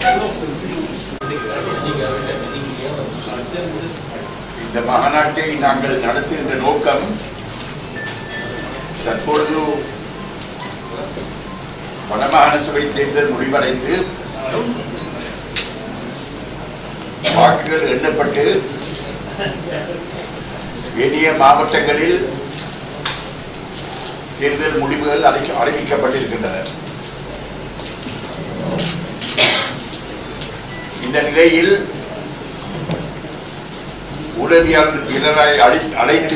இந்த மாநாட்டை நாங்கள் நடத்துகின்ற நோக்கம் தற்பொழுது வடமாகாண சபை தேர்தல் முடிவடைந்து வாக்குகள் எண்ணப்பட்டு ஏனைய மாவட்டங்களில் தேர்தல் முடிவுகள் அறிவிக்கப்பட்டிருக்கின்றன. இந்த நிலையில் ஊடகவியலாளரை அழைத்து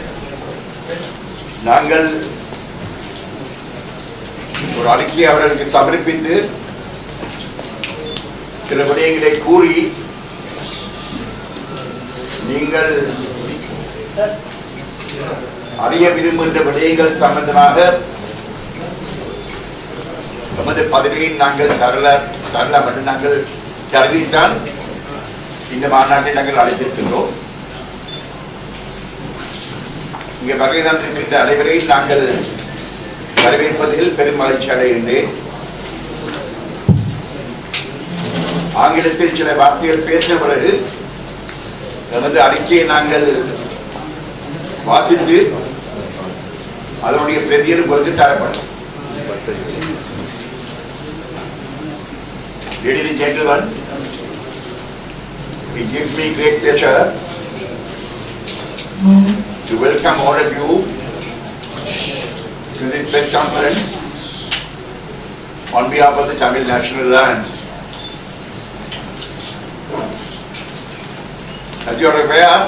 நாங்கள் ஒரு அறிக்கையை அவர்களுக்கு சமர்ப்பித்து சில விடயங்களை கூறி நீங்கள் அறிய விரும்புகின்ற விடயங்கள் சம்பந்தமாக நமது பதவியை நாங்கள் தரலாம் என்று நாங்கள் கருதித்தான் இந்த மாநாட்டை நாங்கள் அழைத்திருக்கின்றோம். இங்கே வருகை தந்திருக்கின்ற அனைவரை நாங்கள் வரவேற்பதில் பெரும் மகிழ்ச்சி அடைகின்றேன். ஆங்கிலத்தில் சில வார்த்தைகள் பேசின பிறகு நமது அறிக்கையை நாங்கள் வாசித்து அதனுடைய பிரதியை உங்களுக்கு தரப்படும். Ladies and gentlemen, it gives me great pleasure to welcome all of you to this press conference on behalf of the Tamil National Alliance. As you are aware,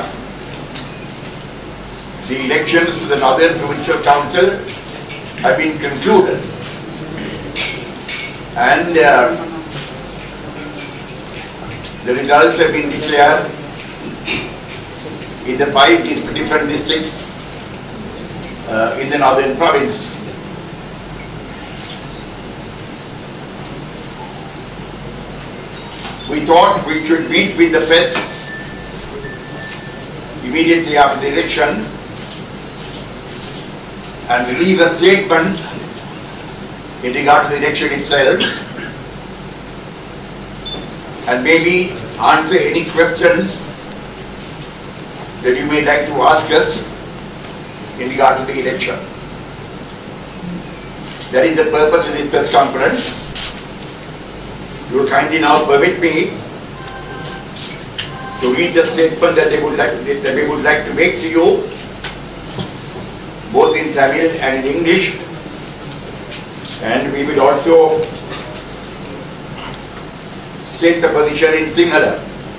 the elections to the Northern Provincial Council have been concluded, and the results have been declared in the 5 different districts in the Northern Province. We thought we should meet with the press immediately after the election and release a statement in regard to the election itself, and maybe answer any questions that you may like to ask us in regard to the election. That is the purpose of this press conference. You will kindly now permit me to read the statement that we would like to make to you, both in Tamil and in English, and we will also state the position in Sinhala.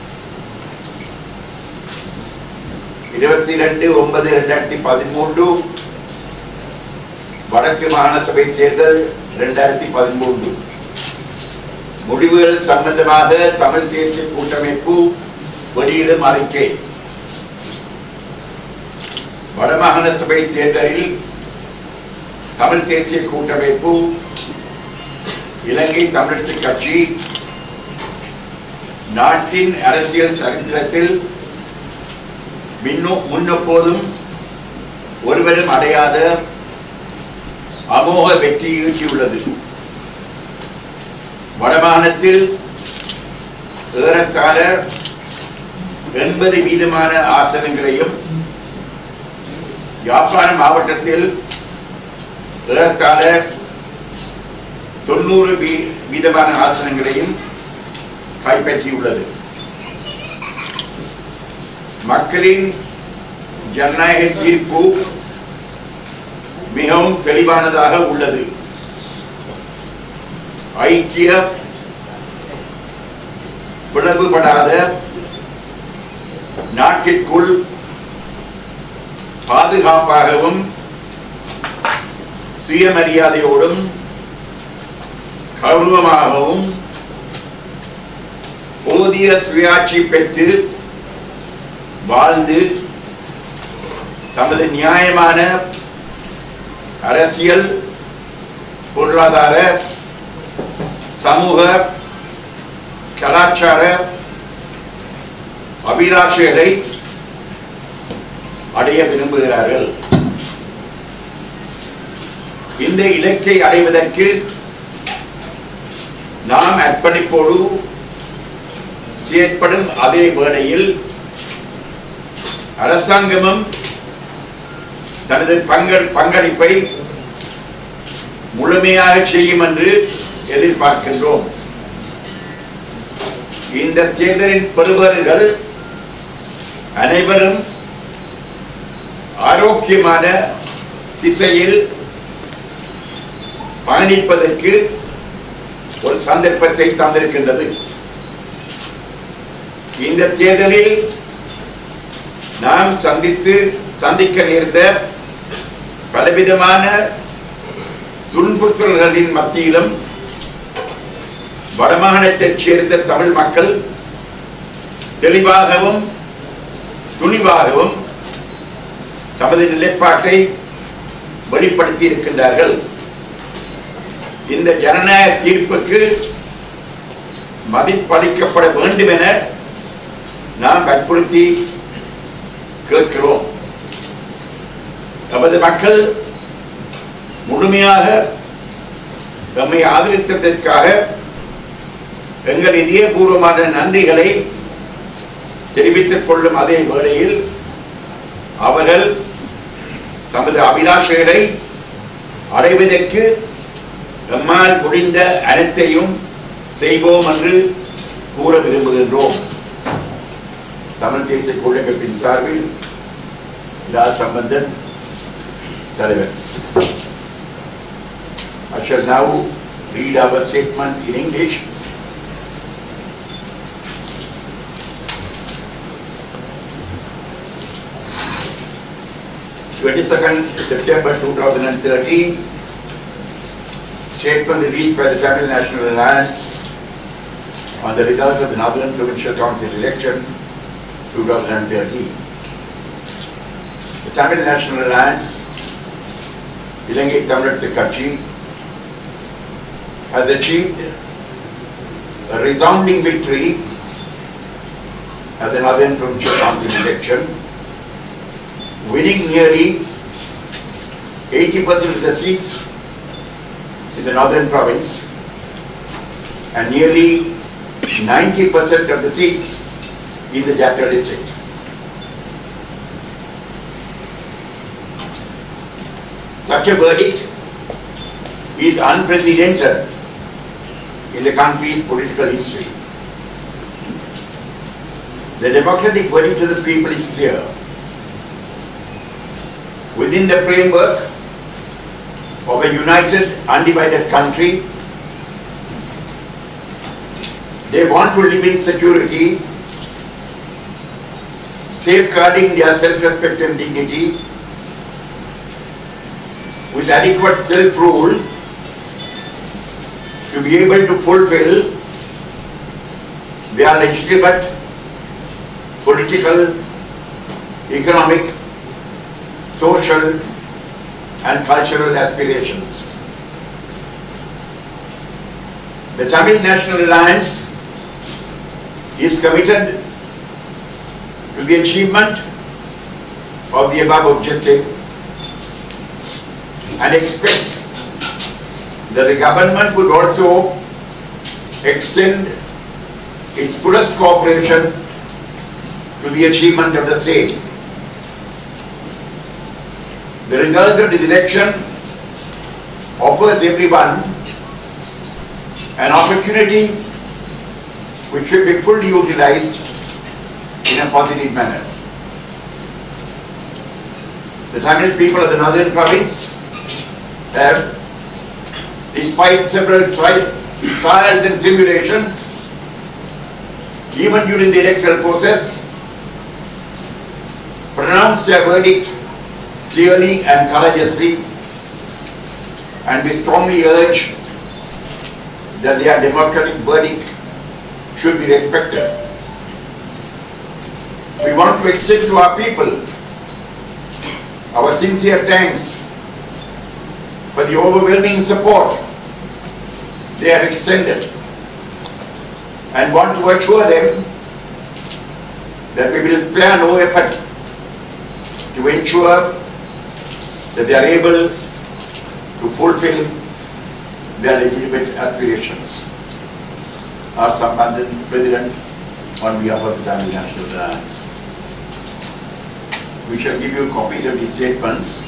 22/9/2013 வடக்கு மாகாண சபை தேர்தல் 2013 முடிவுகள் சம்பந்தமாக தமிழ் தேசிய கூட்டமைப்பு வெளியிடும் அறிக்கை. வடமாகாண சபை தேர்தலில் தமிழ் தேசிய கூட்டமைப்பு, இலங்கை தமிழரசு கட்சி நாட்டின் அரசியல் சரித்திரத்தில் முன்னெப்போதும் ஒருவரும் அடையாத அமோக வெற்றி ஈட்டியுள்ளது. வடமாகாணத்தில் ஏறத்தாழ 80% ஆசனங்களையும், யாழ்ப்பாண மாவட்டத்தில் ஏறத்தாழ 90% ஆசனங்களையும் கைப்பற்றியுள்ளது. மக்களின் ஜனநாயக தீர்ப்பு மிகவும் தெளிவானதாக உள்ளது. ஐக்கிய பிளவுபடாத நாட்டிற்குள் பாதுகாப்பாகவும் சுயமரியாதையோடும் கௌரவமாகவும் போதிய சுயாட்சி பெற்று வாழ்ந்து தமது நியாயமான அரசியல், பொருளாதார, சமூக, கலாச்சார அபிலாஷைகளை அடைய விரும்புகிறார்கள். இந்த இலக்கை அடைவதற்கு நாம் அர்ப்பணிப்போடு செயற்படும் அதே வேளையில் அரசாங்கமும் தனது பங்களிப்பை முழுமையாக செய்யும் என்று எதிர்பார்க்கின்றோம். இந்த தேர்தலின் பெறுபவர்கள் அனைவரும் ஆரோக்கியமான திசையில் பயணிப்பதற்கு ஒரு சந்தர்ப்பத்தை தந்திருக்கின்றது. இந்த தேர்தலில் நாம் சந்திக்க நேர்ந்த பலவிதமான துன்புறுத்தல்களின் மத்தியிலும் வடமாகாணத்தைச் சேர்ந்த தமிழ் மக்கள் தெளிவாகவும் துணிவாகவும் தமது நிலைப்பாட்டை வெளிப்படுத்தி இருக்கின்றார்கள். இந்த ஜனநாயக தீர்ப்புக்கு மதிப்பளிக்கப்பட வேண்டும் என நாம் வற்புறுத்தி கேட்கிறோம். நமது மக்கள் முழுமையாக நம்மை ஆதரித்ததற்காக எங்கள் இதயபூர்வமான நன்றிகளை தெரிவித்துக் கொள்ளும் அதே வேளையில் அவர்கள் தமது அபிலாஷைகளை அடைவதற்கு நம்மால் முடிந்த அனைத்தையும் செய்வோம் என்று கூற விரும்புகின்றோம். தமிழ் தேசிய கூட்டமைப்பின் சார்பில் லா சம்பந்தன் தலைவர். I shall now read our statement in English. September 2013, statement released by the Tamil National Alliance on the results of the Northern Provincial Council election 2013. The Tamil National Alliance, Ilangai Tamil Katchi, has achieved a resounding victory at the Northern Provincial Council election, winning nearly 80% of the seats in the Northern Province and nearly 90% of the seats in the Jatta district. Such a verdict is unprecedented in the country's political history. The democratic verdict of the people is clear. Within the framework of a united, undivided country, they want to live in security, safeguarding their self-respect and dignity, with adequate self-rule to be able to fulfill their legitimate political, economic, social and cultural aspirations. The Tamil National Alliance is committed to the achievement of the above objective and expects that the government would also extend its fullest cooperation to the achievement of the same. The result of this election offers everyone an opportunity which should be fully utilized in a positive manner. The Tamil people of the Northern Province have, despite several trials and tribulations, even during the electoral process, pronounced their verdict clearly and courageously, and we strongly urge that their democratic verdict should be respected. We want to extend to our people our sincere thanks for the overwhelming support they have extended, and want to assure them that we will spare no effort to ensure that they are able to fulfill their legitimate aspirations. R. Sampanthan, President, on behalf of the Tamil National Alliance. We shall give you copies of these statements.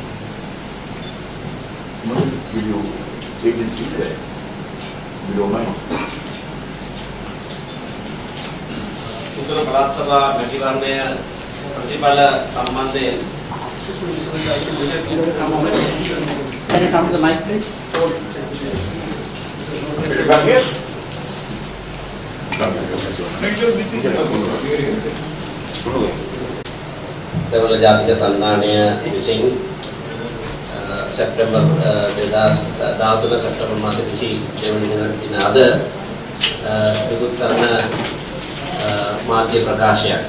Will you take it today? You don't mind? උතුරු පළාත් සභා මැතිවරණය ප්‍රතිඵල සම්බන්ධයෙන් Can you come to the mic, please? Come here. දෙවන ජාතික සන්ධානය විසින් සැප්තැම්බර් 2013 සැප්තැම්බර් මාසේ 22 වෙනි දින අද නිකුත් කරන මාධ්‍ය ප්‍රකාශයක්.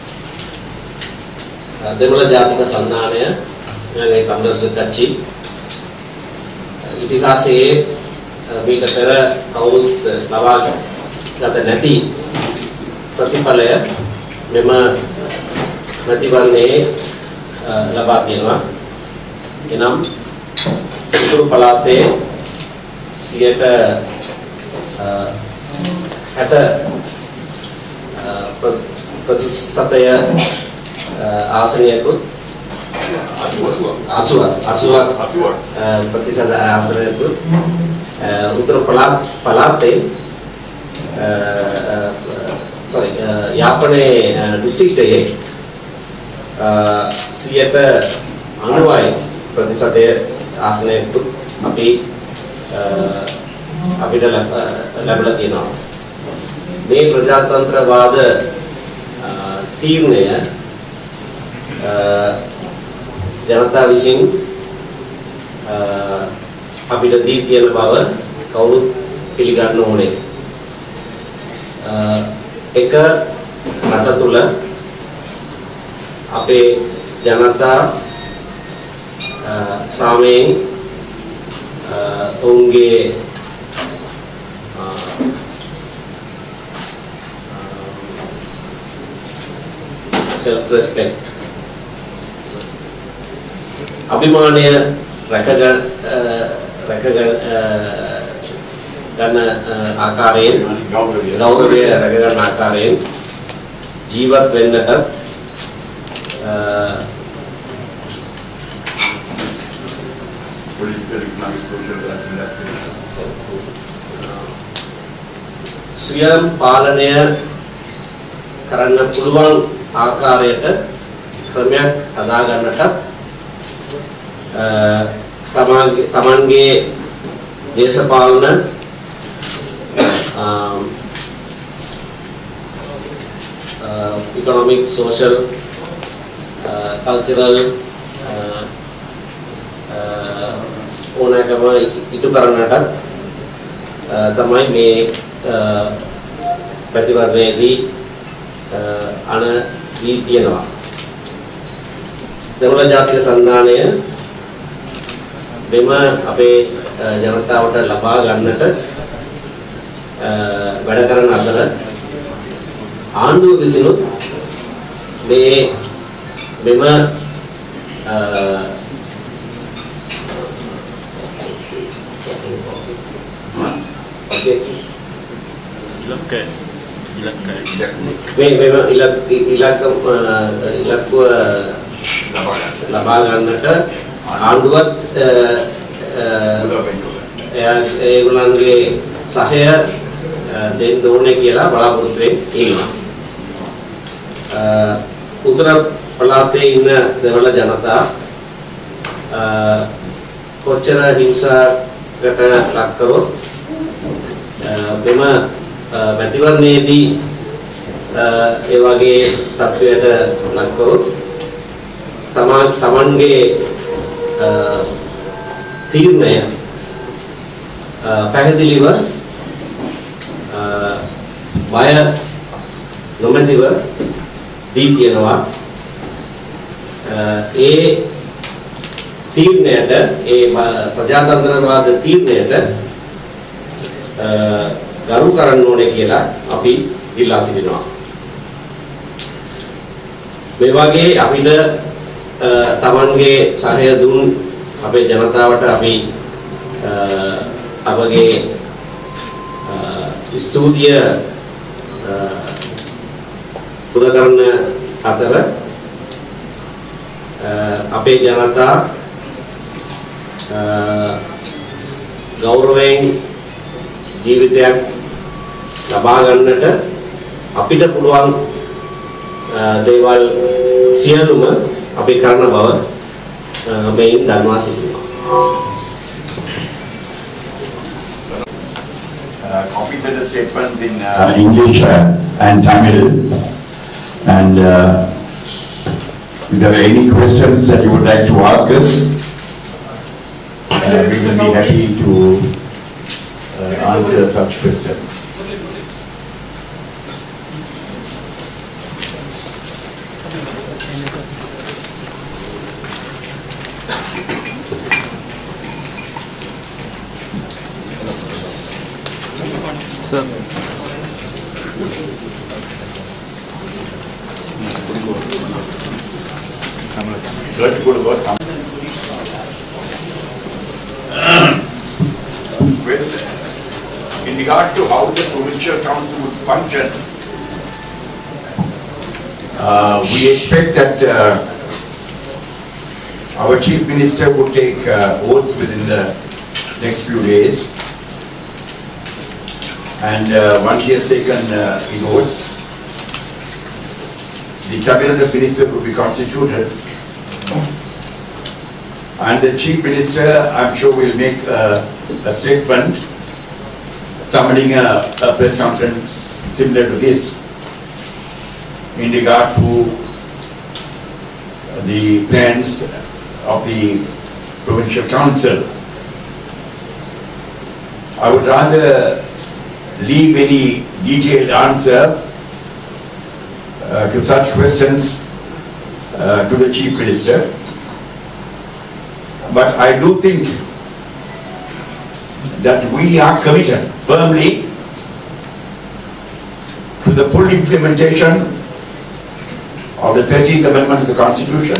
දෙවන ජාතික සන්ධානය මේ කම්යුනිස්ට් කච්චි ඉතිහාසයේ මීට පෙර කවුරුත් ලබා ගත නැති ප්‍රතිඵලය මෙම මැතිවරණයේ ලබා තියෙනවා. එනම් උතුරු පළාතේ 60% ආසනයකුත් 80% ප්‍රතිශත ආසනයකුත් උතුරු පළාතේ යාපනයේ දිස්ත්‍රික්කයේ 90% ප්‍රතිශතය ආසනයකුත් අපිට ලැබලා තියෙනවා. මේ ප්‍රජාතන්ත්‍රවාද තීරණය ජනතාව විසින් අපිට දී තියෙන බව කවුරුත් පිළිගන්න ඕනේ. එක රට තුල අපේ ජනතා සාමයෙන් ඔවුන්ගේ self respect අභිමානය ගන්න ආකාරයෙන් ගෞරවය රැක ගන්න ආකාරයෙන් ජීවත් වෙන්නට ස්වයං පාලනය කරන්න පුළුවන් ආකාරයට ක්‍රමයක් හදා ගන්නට තමන්ගේ දේශපාලන economic, social, cultural ඕනෑකම ඉටු කරන්නට තමයි මේ ප්‍රතිවර්ණයේදී අන දී තියෙනවා. දෙමළ ජාතික සන්ධානය මෙම අපේ ජනතාවට ලබා ගන්නට වැඩ කරන අතර ආණ්ඩුව විසිනුත් මෙම ඉලක්කව ලබා ගන්නට ආණ්ඩුවත් ඒගොල්ලන්ගේ සහය දෙන්න ඕනේ කියලා බලාපොරොත්තු වෙනවා. උත්තර පළාතේ ඉන්න දෙමළ ජනතා කොච්චර හිංසාවකට ලක් කරොත් මෙම මැතිවරණයේදී ඒ වගේ තත්ත්වයට ලක් කරොත් තමන්ගේ තීරණය පැහැදිලිව බය නොමැතිව දී තියෙනවා. ඒ තීරණයට ඒ ප්‍රජාතන්ත්‍රවාද තීරණයට ගරු කරන්න ඕනේ කියලා අපි ඉල්ලා සිටිනවා. මේ වගේ අපිට තමන්ගේ සහය දුන් අපේ ජනතාවට අපි අපගේ ස්තුතිය පුද කරන අතර අපේ ජනතා ගෞරවයෙන් ජීවිතයක් ලබා ගන්නට අපිට පුළුවන් දේවල් සියලුම අපි කරන බව මෙයින් දන්වා සිටිනවා. Completed the statement in English and Tamil, and if there are any questions that you would like to ask us, we will be happy to answer such questions. Sir. In regard to how the provincial council would function, We expect that our chief minister would take oaths within the next few days, and once he has taken his oaths, the cabinet of ministers would be constituted, and the chief minister, I'm sure, will make a statement summoning a press conference similar to this in regard to the plans of the provincial council. I would rather leave any detailed answer to such questions to the chief minister, but I do think that we are committed firmly to the full implementation of the 13th Amendment to the Constitution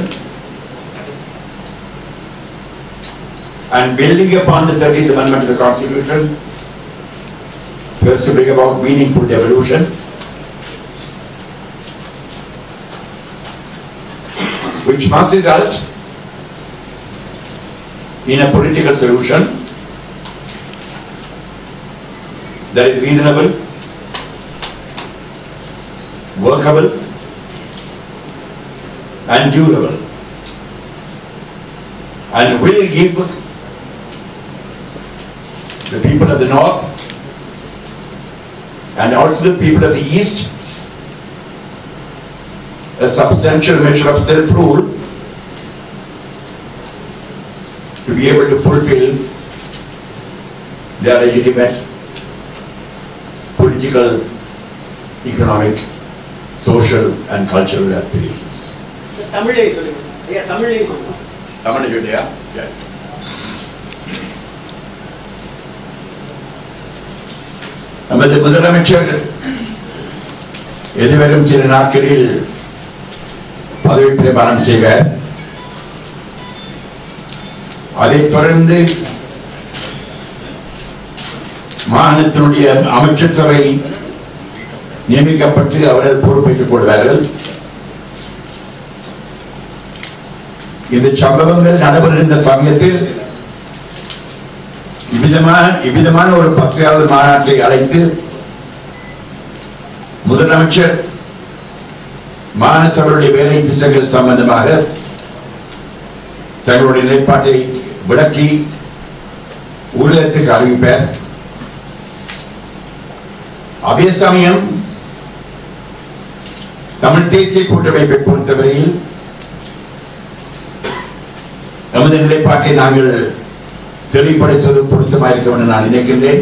and building upon the 13th Amendment to the Constitution first to bring about meaningful devolution, which must result in a political solution that is reasonable, workable, and durable, and will give the people of the north and also the people of the east a substantial measure of self-rule to be able to fulfill their legitimate political, economic, social and cultural aspirations. தமிழே சொல்லுங்க. ஐயா தமிழே சொல்லுங்க. Tamil Judea? Yeah. நமது முதலமைச்சர் எதிர்வரும் சில நாட்களில் பதவி பிரமாணம் செய்வார். அதைத் தொடர்ந்து மாநிலத்தினுடைய அமைச்சர் சபை நியமிக்கப்பட்டு அவர்கள் பொறுப்பேற்றுக் கொள்வார்கள். இந்த சம்பவங்கள் நடைபெறுகின்ற சமயத்தில் இவ்விதமான ஒரு பத்திரிகையாளர் மாநாட்டை அழைத்து முதலமைச்சர் மாநிலங்களுடைய வேலை திட்டங்கள் சம்பந்தமாக தங்களுடைய நிலைப்பாட்டை விளக்கி ஊடகத்துக்கு அறிவிப்பார். அதே சமயம் தமிழ் தேசிய கூட்டமைப்பை பொறுத்தவரையில் நமது நிலைப்பாட்டை நாங்கள் தெளிவுபடுத்துவது பொருத்தமாயிருக்கும் என்று நான் நினைக்கின்றேன்.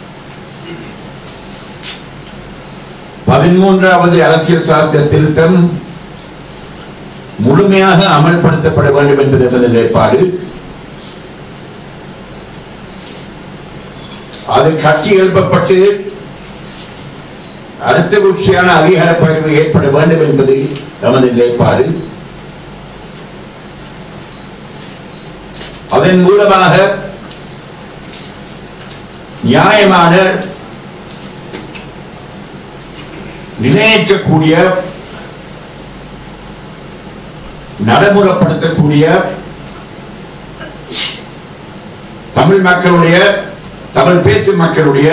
13வது அரசியல் சாசன திருத்தம் முழுமையாக அமல்படுத்தப்பட வேண்டும் என்பது நமது நிலைப்பாடு. அது கட்டி எழுப்பப்பட்டு அடுத்த உச்சியான அதிகார பகிர்வு ஏற்பட வேண்டும் என்பது நமது நிலைப்பாடு. அதன் மூலமாக நியாயமான நிலையேற்றக்கூடிய நடைமுறைப்படுத்தக்கூடிய தமிழ் மக்களுடைய தமிழ் பேசும் மக்களுடைய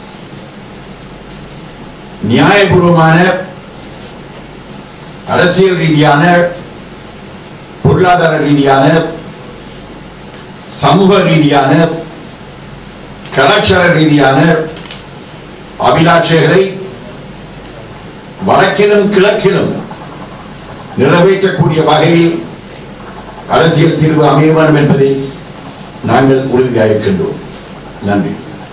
நியாயபூர்வமான அரசியல் ரீதியான பொருளாதார ரீதியான சமூக ரீதியான கலாச்சார ரீதியான அபிலாஷைகளை வடக்கிலும் கிழக்கிலும் நிறைவேற்றக்கூடிய வகையில் அரசியல் தீர்வு அமைய வேண்டும் என்பதை நாங்கள் உறுதியாக இருக்கின்றோம். நன்றி.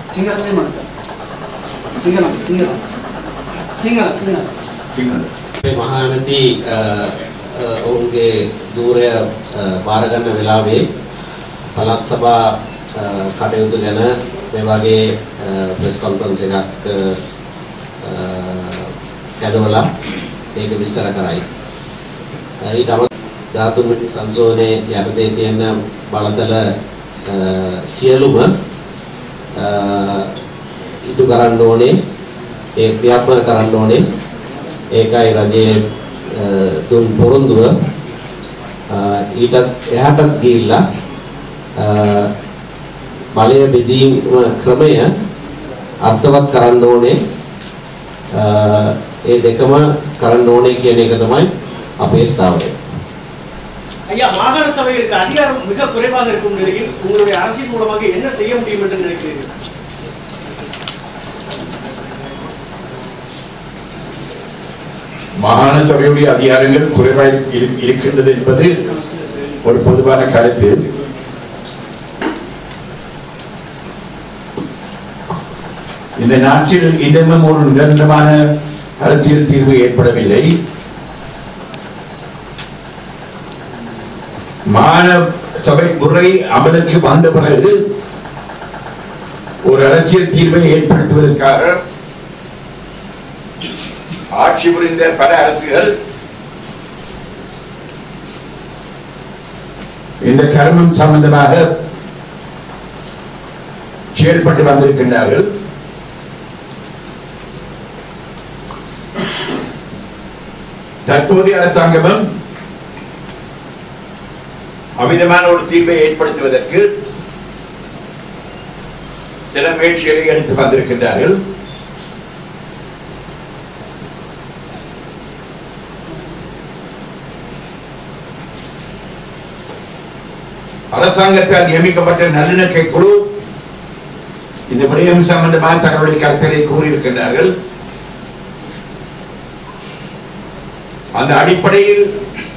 මහානති ඔවුන්ගේ දූරය බාරගන්න වෙලාවේ පළාත් සභා කටයුතු ගැන මේ වගේ ප්‍රෙස් කොන්ෆරන්ස් එකක් කැදවලා ඒක විස්තර කරයි. ඊට අමතරව ධාතුන්ගේ සංශෝධනයේ යටතේ තියෙන බලතල සියලුම ඉටු කරන්න ඕනේ, ඒ ක්‍රියාත්මක කරන්න ඕනේ. ඒකයි රජයේ දුන් පොරොන්දුව. ඊටත් එහාටත් ගිහිල්ලා බලය බෙදීම ක්‍රමය අර්ථවත් කරන්න ඕනේ. ඒ දෙකම කරන්න ඕනේ කියන එක තමයි අපේ ස්ථාවරය. ஐயா, மாகாண சபைகளுக்கு அதிகாரம் மிக குறைவாக இருக்கும் நிலையில் உங்களுடைய அரசின் மூலமாக என்ன செய்ய முடியும் என்று நினைக்கிறீர்கள்? மாகாண சபையுடைய அதிகாரங்கள் குறைவாக இருக்கின்றது என்பது ஒரு பொதுவான கருத்து. இந்த நாட்டில் இன்னமும் ஒரு நிரந்தரமான அரசியல் தீர்வு ஏற்படவில்லை. மாகாண சபை முறை அமலுக்கு வந்த பிறகு ஒரு அரசியல் தீர்வை ஏற்படுத்துவதற்காக ஆட்சி புரிந்த பல அரசுகள் இந்த கர்மம் சம்பந்தமாக செயல்பட்டு வந்திருக்கின்றார்கள். தற்போதைய அரசாங்கமும் அமிதமான ஒரு தீர்வை ஏற்படுத்துவதற்கு சில முயற்சிகளை எடுத்து வந்திருக்கின்றார்கள். அரசாங்கத்தால் நியமிக்கப்பட்ட நல்லிணக்க குழு இந்த விடயம் சம்பந்தமாக தங்களுடைய கருத்துக்களை கூறியிருக்கின்றார்கள். அந்த அடிப்படையில்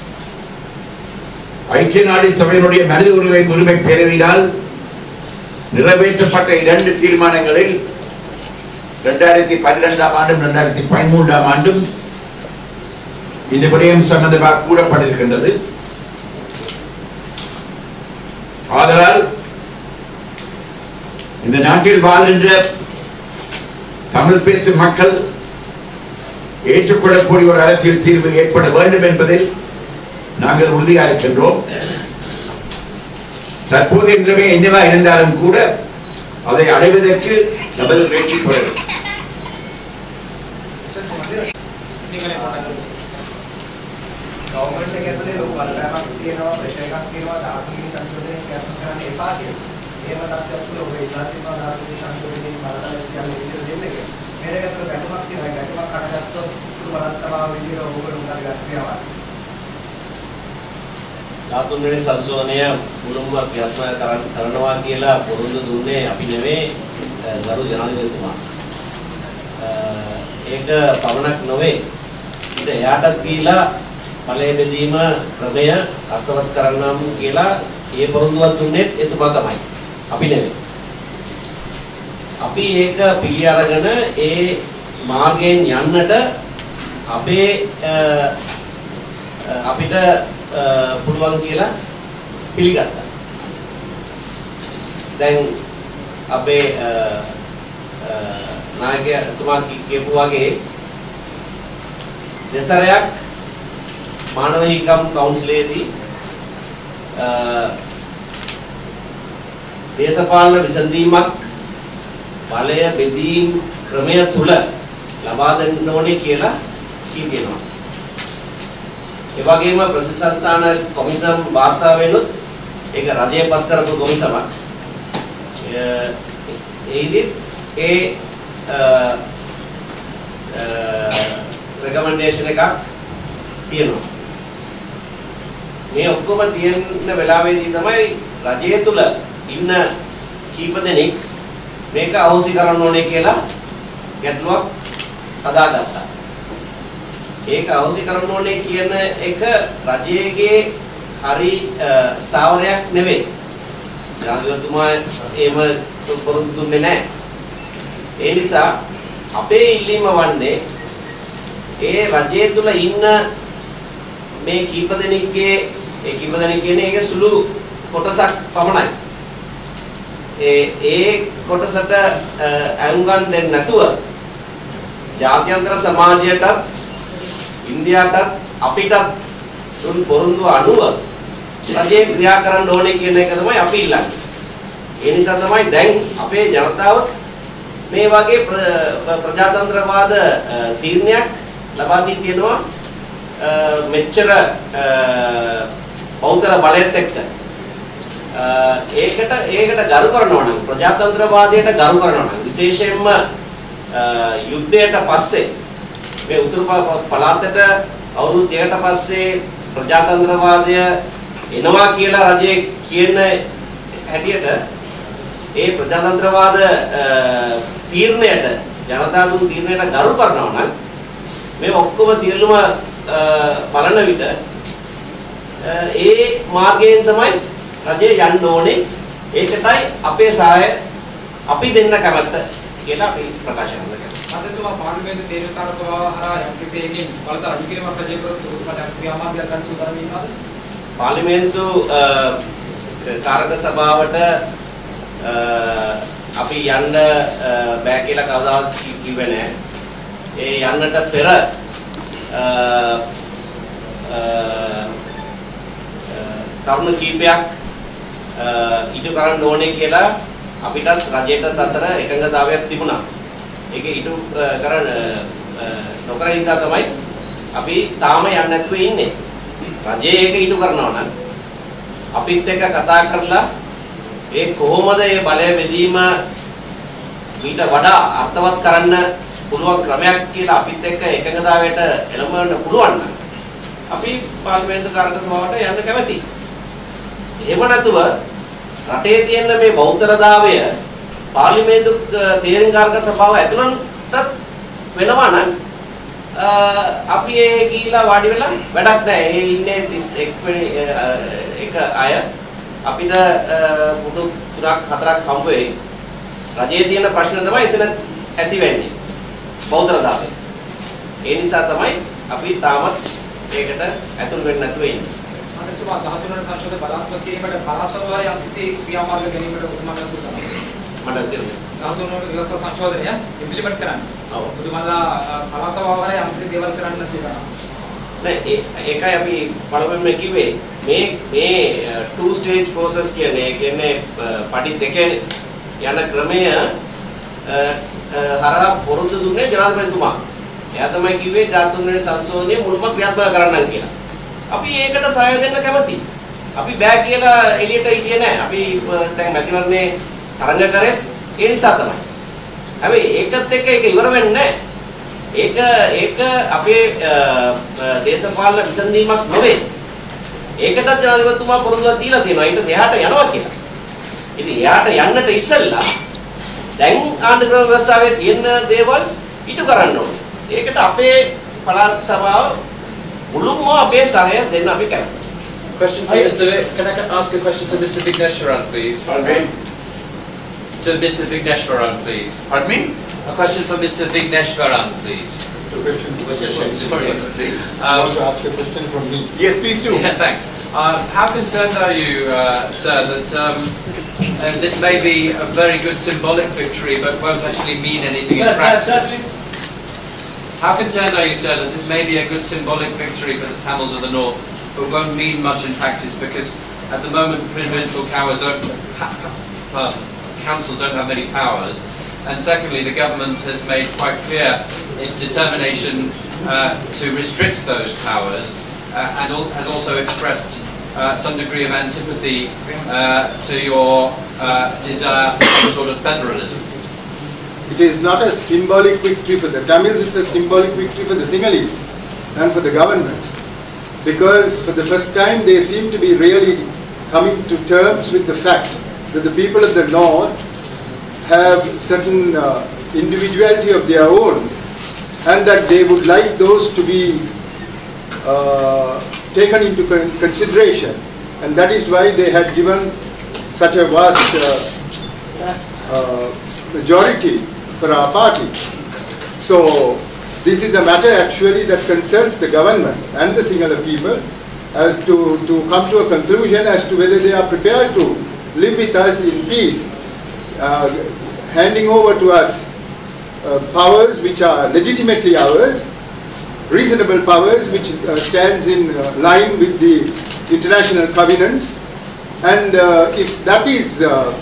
ஐக்கிய நாடு சபையினுடைய மனித உரிமை பேரவையினால் நிறைவேற்றப்பட்ட 2 தீர்மானங்களில் 2012 ஆண்டும் 2013 ஆண்டும் இந்த விடயம் சம்பந்தமாக கூறப்பட்டிருக்கின்றது. ஆதலால் இந்த நாட்டில் வாழ்கின்ற தமிழ் பேசும் மக்கள் ஏற்றுக்கொள்ளக்கூடிய ஒரு அரசியல் தீர்வு ஏற்பட வேண்டும் என்பதில் நாங்கள் உறுதியாக இருக்கின்றோம். தற்போதைய நிலைமை என்னவா இருந்தாலும் கூட அதை அடைவதற்கு நமது முயற்சி தொடரும். ගවර්න්මන්ට් එක ඇතුලේ ලොකු බලපෑමක් තියෙනවා, ප්‍රෙෂර් එකක් තියෙනවා, ධාතුන්ගේ සංශෝධනය ක්‍රියාත්මක කරන්න එපා කියලා. එහෙම තත්ත්වයක් තුළ ඔබ ඉතිහාසෙම ධාතුන්ගේ සංශෝධනයේ බලතල සියල්ල විදිහට දෙන්න කියලා. මේ දෙක අතර ගැටුමක් තියෙනවා. ගැටුමක් හටගත්තොත් පළාත් සභාව විදිහට ඔබට උන්ගේ ගැටුමක්. ධාතුන්ගේ සංශෝධනය මුලින්ම ක්‍රියාත්මක කරනවා කියලා පොරොන්දු දුන්නේ අපි නෙවෙයි, ගරු ජනාධිපතිතුමා. ඒක පමණක් නොවේ. ඊට එයාටත් ගිහිලා බලය බෙදීම ක්‍රමය අර්ථවත් කරන්නම් කියලා ඒ පොරොන්දුවක් දුන්නේත් එතුමා තමයි. අපි නෙවෙයි. අපි ඒක පිළි අරගෙන ඒ මාර්ගයෙන් යන්නට අපිට පුළුවන් කියලා පිළිගත්තා. දැන් අපේ නායකතුමා කියපු වගේ දෙසරයක් මානව හිමිකම් කවුන්සිලේදී දේශපාලන විසඳීමක් බලය බෙදීම් ක්‍රමය තුල ලබා දෙන්න ඕනේ කියලා කියනවා. ඒ වගේම ප්‍රතිසංසාන කොමිසම් වාර්තාවෙනුත් ඒක රජයේ පත් කරපු කොමිසමක්. ඒදි රෙකමෙන්ඩේෂන් එකක් තියෙනවා. මේ ඔක්කොම තියෙන වෙලාවේදී තමයි රජය තුල ඉන්න කීප දෙනෙක් මේක අහෝසි කරන්න ඕනේ කියලා ගැටලුවක් හදාගත්තා. ඒක අහෝසි කරන්න ඕනේ කියන එක රජයේගේ හරි ස්ථාවරයක් නෙවෙයි. ජනාධිපතිතුමා එහෙම පොරොන්දු දුන්නේ නැහැ. ඒ නිසා අපේ ඉල්ලීම වන්නේ ඒ රජය තුල ඉන්න මේ කීප දෙනෙක්ගේ ඒ කීප දෙනෙක් කියන්නේ ඒක සුළු කොටසක් පමණයි. ඒ කොටසට අංගම් දෙන්න නැතුව ජාත්‍යන්තර සමාජයටත් ඉන්දියාටත් අපිටත් දුන් පොරොන්දු අනුව රජය ක්‍රියා කරන්න ඕනේ කියන එක තමයි අපි ඉල්ලන්නේ. ඒ නිසා තමයි දැන් අපේ ජනතාව මේ වගේ ප්‍රජාතන්ත්‍රවාද තීරණයක් ලබා දී තියෙනවා මෙච්චර බෞද්ධ බලයත් එක්ක. ඒකට ගරු කරනවා නම් ප්‍රජාතන්ත්‍රවාදයට ගරු කරනවා නම් විශේෂයෙන්ම යුද්ධයට පස්සේ මේ උතුරු පළාතට අවුරුදු 2කට පස්සේ ප්‍රජාතන්ත්‍රවාදය එනවා කියලා රජය කියන හැටියට ඒ ප්‍රජාතන්ත්‍රවාද තීරණයට ජනතා දුන් තීරණයට ගරු කරනවා නම් මේ ඔක්කොම සියලුම බලන විට ඒ මාර්ගයෙන් තමයි රජය යන්න ඕනේ. ඒකටයි අපේ සහාය අපි දෙන්න කැමැත්ත කියලා අපි ප්‍රකාශ කරනවා. අදතුමා පාර්ලිමේන්තු තීරණාත්මක සභාව හරහා යම්කිසි එකකින් බලතල අනුකිරීමක් රජය කරොත් උපකාරක ක්‍රියාමාර්ගයක් ගන්න සූදානම් වෙනවද? පාර්ලිමේන්තු කාරක සභාවට අපි යන්න බෑ කියලා කවදාවත් කිව්වේ නැහැ. ඒ යන්නට පෙර කරුණු කීපයක් ඉටු කරන්න ඕනේ කියලා අපිටත් රජයටත් අතර එකඟතාවයක් තිබුණා. ඒක ඉටු කරන්න නොකර ඉඳලා තමයි අපි තාම යන්නේ නැතුව ඉන්නේ. රජය ඒක ඉටු කරනවා නම් අපිත් එක්ක කතා කරලා ඒ කොහොමද මේ බලය බෙදීම ඊට වඩා අර්ථවත් කරන්න පුළුවන් ක්‍රමයක් කියලා අපිත් එක්ක එකඟතාවයට එළඹෙන්න පුළුවන් නම් අපි පාර්ලිමේන්තු කාරක සභාවට යන්න කැමැතියි. එහෙම නැතුව රටේ තියෙන මේ බෞද්ධතාවය පාර්ලිමේන්තු තීරණ කාරක සභාව ඇතුළතට වෙනවා නම් අපි ඒ ගිහිලා වාඩි වෙලා වැඩක් නැහැ. ඒ ඉන්නේ 31 එක අය අපිට පුදු 3-4ක් හම්බ වෙයි. රජයේ තියෙන ප්‍රශ්න තමයි එතන ඇති වෙන්නේ. බෞද්ධතාවය. ඒ නිසා තමයි අපි තාමත් ඒකට ඇතුල් වෙන්නේ නැතුව ඉන්නේ. අදතුමා 13 වන සංශෝධන බලාත්මක කිරීමට පරාසවවර යම්කිසි ක්‍රියාමාර්ග ගැනීමට උතුමන්ලා සූදානම්. මට තේරෙනවා. 13 වන විරස සංශෝධනය ඉම්ප්ලිමන්ට් කරන්න. ඔව්. උතුමන්ලා පරාසවවර යම්කිසි දේවල් කරන්න සූදානම්. නෑ ඒකයි අපි පළවෙනිම කිව්වේ මේ two stage process කියන්නේ පඩි දෙකේ යන ක්‍රමය හරහා පොරොන්දු දුන්නේ ජනාධිපතිතුමා. එයා තමයි කිව්වේ 13 වෙනි සංශෝධනය මුළුම ක්‍රියාත්මක කරන්න කියලා. අපි ඒකට සහාය දෙන්න කැමතියි. අපි බෑ කියලා එළියට හිටියේ නෑ. අපි දැන් මැතිවරණේ තරඟ කරේ ඒ නිසා තමයි. හැබැයි ඒකත් එක්ක ඒක ඉවර වෙන්නේ නෑ. ඒක අපේ දේශපාලන විසඳීමක් නොවේ. ඒකටත් ජනාධිපතිතුමා පොරොන්දුවක් දීලා තියෙනවා. ඊට එහාට යනවා කියලා. ඉතින් එහාට යන්නට ඉස්සෙල්ලා දැන් ආණ්ඩුක්‍රම ව්‍යවස්ථාවේ තියෙන දේවල් ඉටු කරන්න ඕනේ. ඒකට අපේ පළාත් සභාව මුළුම අපේ සහාය දෙන්න අපි කැමතියි. Question for Mr. Can I ask a question to Mr. Vigneshwaran, please? Pardon me? To Mr. Vigneshwaran, please. Pardon me? A question for Mr. Vigneshwaran, please. Sorry. Want to ask a question from me? Yes, please do. Yeah, thanks. How concerned are you, sir, that this may be a very good symbolic victory but won't actually mean anything in practice? How concerned are you, sir, that this may be a good symbolic victory for the Tamils of the North but won't mean much in practice because at the moment provincial councils don't have many powers And secondly, the government has made quite clear its determination to restrict those powers and has also expressed some degree of antipathy to your desire for some sort of federalism. It is not a symbolic victory for the Tamils, it's a symbolic victory for the Sinhalese and for the government. Because for the first time they seem to be really coming to terms with the fact that the people of the north have certain individuality of their own, and that they would like those to be taken into consideration, and that is why they had given such a vast majority for our party. So this is a matter actually that concerns the government and the Sinhala people as to come to a conclusion as to whether they are prepared to live with us in peace, handing over to us powers which are legitimately ours, reasonable powers which stands in line with the international covenants, and if that is,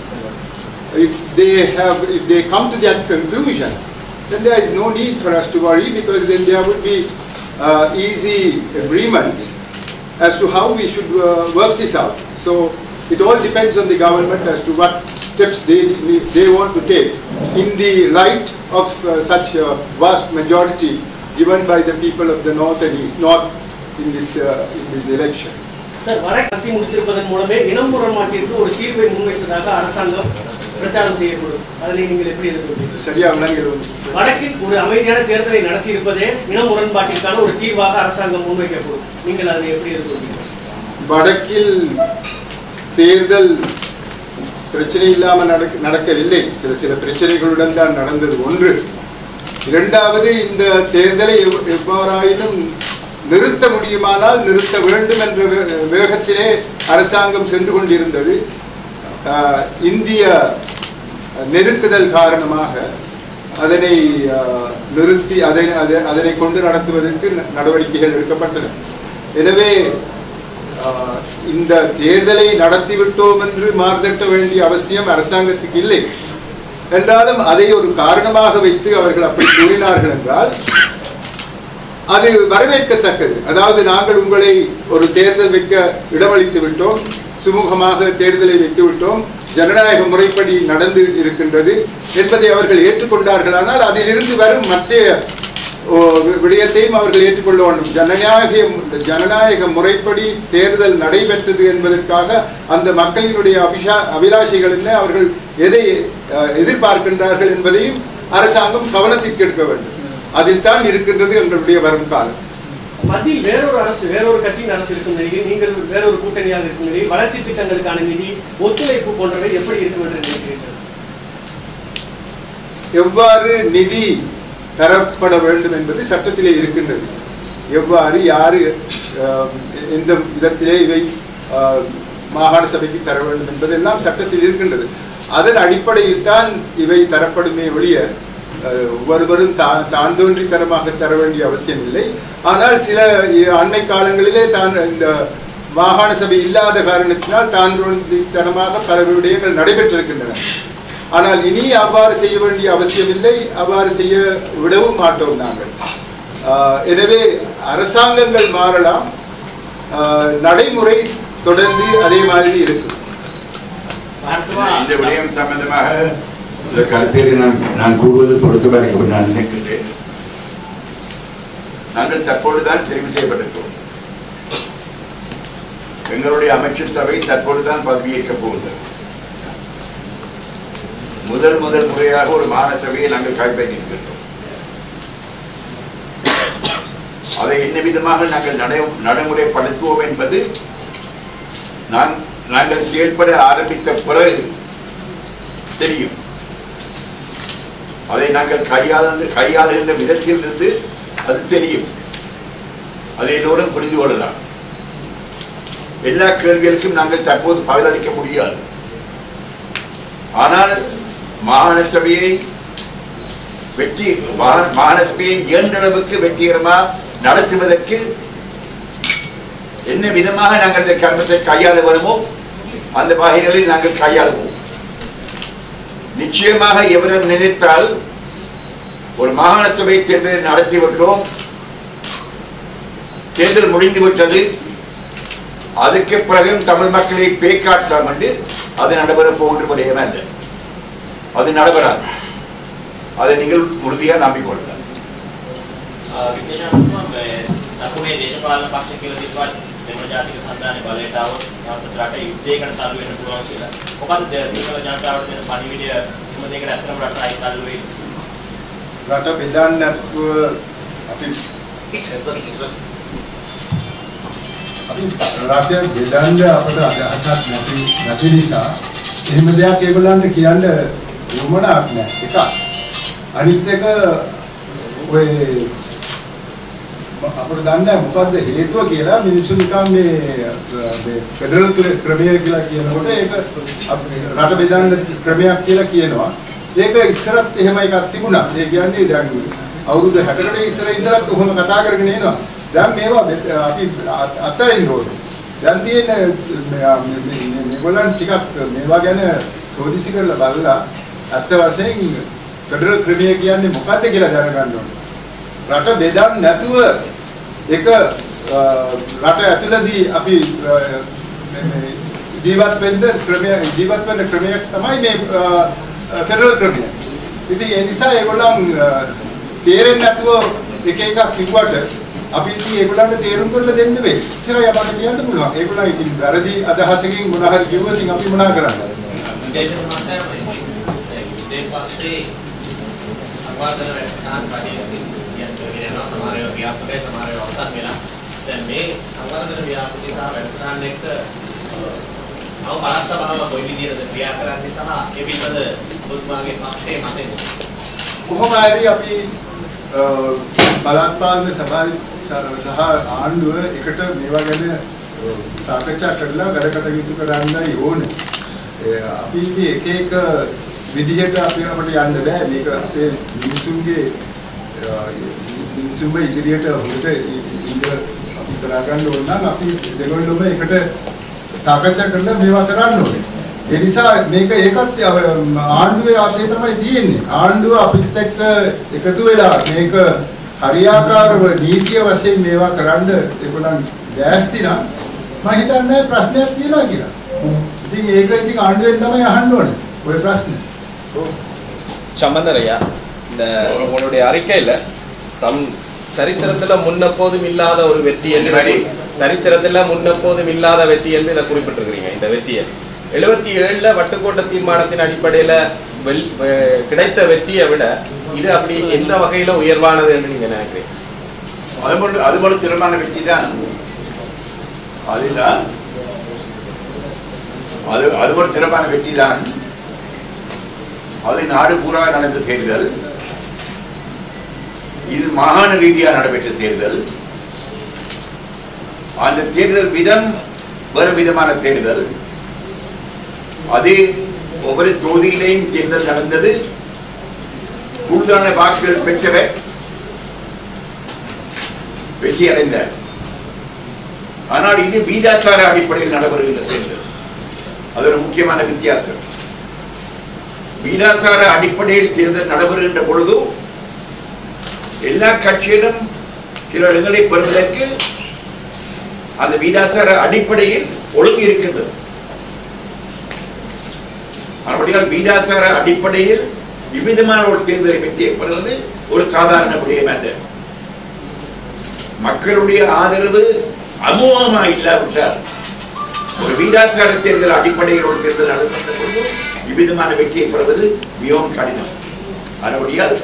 if they come to that conclusion, then there is no need for us to worry, because then there would be easy agreement as to how we should work this out. So it all depends on the government as to what steps they want to take in the light of such a vast majority given by the people of the north and east, not in this election. Sir, வடக்கு முடித்திருப்பதன் மூலமே இனம் முரண்பாட்டிற்கு ஒரு தீர்வை முன்வைத்ததாக அரசாங்கம் பிரச்சாரம் செய்யப்படும். அதை நீங்கள் எப்படி எதிர்கொள்வீர்கள்? சரியா விளங்குகிறது. வடக்கில் ஒரு அமைதியான தேர்தலை நடத்தி இருப்பதே இனம் முரண்பாட்டிற்கான ஒரு தீர்வாக அரசாங்கம் முன்வைக்கப்படும். நீங்கள் அதை எப்படி எதிர்கொள்வீர்கள்? வடக்கில் தேர்தல் பிரச்சனை இல்லாமல் நடக்கவில்லை. சில பிரச்சனைகளுடன் தான் நடந்தது. ஒன்று. இரண்டாவது, இந்த தேர்தலை எவ்வாறாயினும் நிறுத்த முடியுமானால் நிறுத்த வேண்டும் என்ற வேகத்திலே அரசாங்கம் சென்று கொண்டிருந்தது. இந்திய நெருக்குதல் காரணமாக அதனை நிறுத்தி அதனை கொண்டு நடத்துவதற்கு நடவடிக்கைகள் எடுக்கப்பட்டன. எனவே இந்த தேர்தலை நடத்திவிட்டோம் என்று மார்தட்ட வேண்டிய அவசியம் அரசாங்கத்துக்கு இல்லை. என்றாலும் அதை ஒரு காரணமாக வைத்து அவர்கள் அப்படி கூறினார்கள் என்றால் அது வரவேற்கத்தக்கது. அதாவது நாங்கள் உங்களை ஒரு தேர்தல் வைக்க இடமளித்து விட்டோம், சுமூகமாக தேர்தலை வைத்து விட்டோம், ஜனநாயக முறைப்படி நடந்து இருக்கின்றது என்பதை அவர்கள் ஏற்றுக்கொண்டார்களானால் அதிலிருந்து வரும் மற்ற விடயத்தையும் அவர்கள் ஏற்றுக்கொள்ள வேண்டும். ஜனநாயக முறைப்படி தேர்தல் நடைபெற்றது என்பதற்காக அந்த மக்களினுடைய அபிலாஷைகள் என்ன, அவர்கள் எதை எதிர்பார்க்கின்றார்கள் என்பதையும் அரசாங்கம் கவனத்திற்கு எடுக்க வேண்டும். அதில் தான் இருக்கின்றது எங்களுடைய வரும் காலம். மத்தியில் வேறொரு அரசு, வேறொரு கட்சியின் அரசு இருக்கும் நிலையில் நீங்கள் வேறொரு கூட்டணியாக இருக்கும் நிலையில் வளர்ச்சி திட்டங்களுக்கான நிதி, ஒத்துழைப்பு போன்றவை எப்படி இருக்கும் என்று நினைக்கிறீர்கள்? எவ்வாறு நிதி தரப்பட வேண்டும் என்பது சட்டத்திலே இருக்கின்றது. எவ்வாறு யாரு எந்த விதத்திலே இவை மாகாண சபைக்கு தர வேண்டும் என்பதெல்லாம் சட்டத்தில் இருக்கின்றது. அதன் அடிப்படையில் தான் இவை தரப்படுமே ஒழிய ஒவ்வொருவரும் தான் தோன்றித்தனமாக தர வேண்டிய அவசியம் இல்லை. ஆனால் சில அண்மை காலங்களிலே இந்த மாகாண சபை இல்லாத காரணத்தினால் தான் தோன்றித்தனமாக பல விடயங்கள் நடைபெற்றிருக்கின்றன. ஆனால் இனி அவ்வாறு செய்ய வேண்டிய அவசியம் இல்லை, அவ்வாறு செய்ய விடவும் மாட்டோம் நாங்கள். எனவே அரசாங்கங்கள் மாறலாம், நடைமுறை தொடர்ந்து அதே மாதிரி இருக்கும். இந்த விடயம் சம்பந்தமாக கருத்தில் நான் கூறுவது பொறுத்தவரை நான் நினைக்கின்றேன். நாங்கள் தற்பொழுதுதான் தெரிவு செய்யப்பட்டிருக்கிறோம். எங்களுடைய அமைச்சர் சபை தற்பொழுதுதான் பதவியேற்கப் போகிறது. முதல் முறையாக ஒரு மாகாண சபையை நாங்கள் கைப்பற்றியிருக்கின்றோம். அதை என்ன விதமாக நாங்கள் நடைமுறைப்படுத்துவோம் என்பது நாங்கள் செயல்பட ஆரம்பித்த பிறகு தெரியும். அதை நாங்கள் கையாளுகின்ற விதத்தில் இருந்து அது தெரியும். அதை எல்லோரும் புரிந்து கொள்ளலாம். எல்லா கேள்விகளுக்கும் நாங்கள் தற்போது பதிலளிக்க முடியாது. ஆனால் மாகாண சபையை இயன்றளவுக்கு வெற்றிகரமாக நடத்துவதற்கு என்ன விதமாக நாங்கள் இந்த கர்மத்தை கையாள வருமோ அந்த வகைகளில் நாங்கள் கையாளுவோம். நிச்சயமாக எவரும் நினைத்தால் ஒரு மாகாண சபை தேர்தலை நடத்திவிட்டோம், தேர்தல் முடிந்துவிட்டது, அதுக்கு பிறகு தமிழ் மக்களை பேக்காட்டலாம் என்று அது நடைபெற போகின்ற விடயம் அல்ல. அது நடைபெறாது. அதை நீங்கள் உறுதியாக நம்பிக்கொள்ளலாம். දකුණේ දේශපාලන පක්ෂ කියලා තිබ්බා දෙමළ ජාතික සන්ධානයේ බලයට આવොත් නැවත රට යුද්ධයකට තල්ලු වෙන්න පුළුවන් කියලා. මොකද සිංහල ජනතාවට දෙන පණිවිඩය එහෙම දෙයකට ඇත්තටම රට අයි තල්ලු වෙයි. රට බෙදන්න නැතුව අපි රට බෙදන්න අපට අදහසක් නැති නිසා එහෙම දෙයක් ඒගොල්ලන්ට කියන්න උවමනාවක් නැහැ. එකක්. අනිත් එක ඔය අපිට දන්නේ මොකද්ද හේතුව කියලා මිනිස්සු නිකන් මේ ෆෙඩරල් ක්‍රමය කියලා කියනකොට ඒක රට බෙදන්න ක්‍රමයක් කියලා කියනවා. ඒක ඉස්සරත් එහෙම එකක් තිබුණා. ඒ කියන්නේ දැන් අවුරුදු 60කට ඉස්සර ඉඳලා කොහොම කතා කරගෙන එනවා. දැන් මේවා අපි අත්හැරින්න ඕනේ. දැන් තියෙන මේගොල්ලන් ටිකක් මේවා ගැන සෝදිසි කරලා බලලා අත්ත වශයෙන් ෆෙඩරල් ක්‍රමය කියන්නේ මොකද්ද කියලා දැනගන්න ඕනේ. රට බෙදන්න නැතුව එක රට ඇතුළතදී අපි ජීවත් වෙන්න ක්‍රමයක් තමයි මේ ෆෙඩරල් ක්‍රමය. ඉතින් ඒ නිසා ඒගොල්ලන් තේරෙන්නේ නැතුව එක එකක් කිව්වට අපි ඉතින් ඒගොල්ලන්ට තේරුම් කරලා දෙන්න වෙයි. ඉතින් අපට කියන්න පුළුවන්. ඒගොල්ලන් ඉතින් වැරදි අදහසකින් මොනවා හරි කිව්වොත් ඉතින් අපි මොනවා කරන්නද? සමහරව ව්‍යාපකයි සමහරව අවසන් වෙලා දැන් මේ සංවර්ධන ව්‍යාපෘති සහ වැඩසටහන් එක්ක මම පළාත් සභාව කොයි විදිහටද ක්‍රියා කරන්නේ සහ ඒ පිළිබඳ ඔබතුමාගේ පක්ෂයේ මතය කොහොම හරි අපි පළාත් පාලන සභාවේ සහ ආණ්ඩුව එකට මේවා ගැන සාකච්ඡා කරලා වැඩ කටයුතු කරන්නයි ඕනේ. අපි ඉතින් එක එක විදිහට අපිට යන්න බෑ. මේක අපේ මිනිසුන්ගේ මිනිසුන්ගේ ඉදිරියට හොඳට ඉඳ අපි කරගන්න ඕන නම් අපි දෙගොල්ලොම එකට සාකච්ඡා කරලා මේවා කරන්න ඕනේ. ඒ නිසා මේක ඒකත් ආණ්ඩුවේ ආතේ තමයි තියෙන්නේ. ආණ්ඩුව අපිට එක්ක එකතු වෙලා මේක හරියාකාරව නීතිය වශයෙන් මේවා කරන්න ඒගොල්ලන් දැස්ති නම් මම හිතන්නේ ප්‍රශ්නයක් තියෙනවා කියලා. ඉතින් ඒක ඉතින් ආණ්ඩුවෙන් තමයි අහන්න ඕනේ ඔය ප්‍රශ්නේ. சம்பந்தரையா இந்த உங்களுடைய அறிக்கையில சரித்திரத்துல முன்னப்போதும் இல்லாத ஒரு வெற்றி என்று சரித்திரத்துல முன்னப்போதும் இல்லாத வெற்றி என்று இதை குறிப்பிட்டிருக்கிறீங்க. இந்த வெற்றியை 77ல வட்டுக்கோட்டை தீர்மானத்தின் அடிப்படையில கிடைத்த வெற்றியை விட இது அப்படி எந்த வகையில உயர்வானது என்று நீங்க நினைக்கிறீங்க? அது ஒரு திறமான வெற்றி தான். அது ஒரு திறமான வெற்றி தான். அது நாடு பூரா நடந்த தேர்தல். இது மாகாண ரீதியாக நடைபெற்ற தேர்தல். அந்த தேர்தல் விதம் வேறு விதமான தேர்தல். அது ஒவ்வொரு தொகுதியிலேயும் தேர்தல் நடந்தது. கூடுதலான வாக்குகள் பெற்றவர் வெற்றி அடைந்தார். ஆனால் இது வீதாச்சார அடிப்படையில் நடைபெறுகின்ற தேர்தல். அது ஒரு முக்கியமான வித்தியாசம். வீதாச்சார அடிப்படையில் தேர்தல் நடைபெறுகின்ற பொழுது எல்லா கட்சியிலும் சில இடங்களை பெறுவதற்கு அந்த வீதாச்சார அடிப்படையில் ஒழுங்கு இருக்கின்றது. அப்படியால் வீதாச்சார அடிப்படையில் இவ்விதமான ஒரு தேர்தலை வெற்றி பெறுவது ஒரு சாதாரண விடயம் அல்ல. மக்களுடைய ஆதரவு அமோகமாக இல்லாவிட்டால் ஒரு வீதாச்சார தேர்தல் அடிப்படையில் ஒரு தேர்தல் நடந்த பொழுது இவ்விதமான வெற்றியை பெறுவது மிகவும் கடினம். அதுபடியால்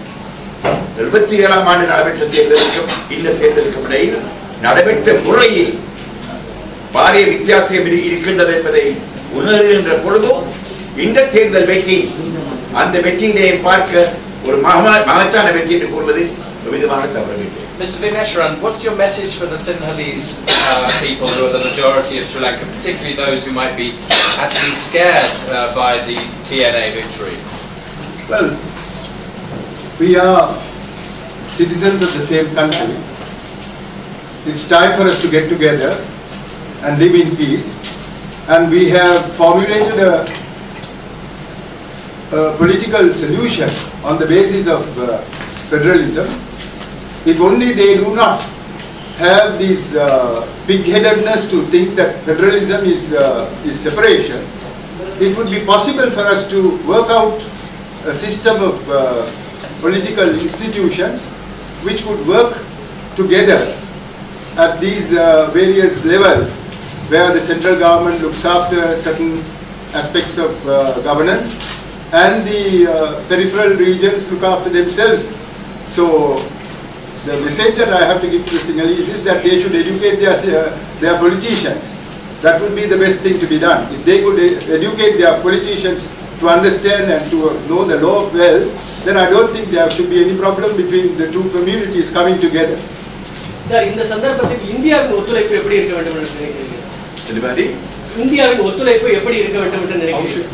77ஆம் ஆண்டு நடைபெற்ற தேர்தலுக்கும் இந்த தேர்தலுக்கும் இடையில் நடைபெற்ற முறையில் பாரிய வித்தியாசம் இருக்கின்றது என்பதை உணர்கின்ற பொழுதும் இந்த தேர்தல் வெற்றி அந்த வெற்றியிலே பார்க்க ஒரு மகத்தான வெற்றி என்று கூறுவது விதமான தவறு. Mr. Vineshran, what's your message for the Sinhalese people who are the majority of Sri Lanka, particularly those who might be actually scared by the TNA victory? Well, we are citizens of the same country. It's time for us to get together and live in peace. And we have formulated a a political solution on the basis of federalism, if only they do not have this pig-headedness to think that federalism is separation, it would be possible for us to work out a system of political institutions which could work together at these various levels, where the central government looks after certain aspects of governance and the peripheral regions look after themselves. So the message that I have to give to Sinhalese is that they should educate their politicians. That would be the best thing to be done. If they could educate their politicians to understand and to know the law well, then I don't think there should be any problem between the two communities coming together. Sir, in the சந்தர்ப்பத்தில் இந்தியாவின் ஒத்துழைப்பு எப்படி இருக்க வேண்டும் என்று நினைக்கிறீங்க? Anybody? இந்தியாவின் ஒத்துழைப்பு எப்படி இருக்க வேண்டும் என்று நினைக்கிறீங்க?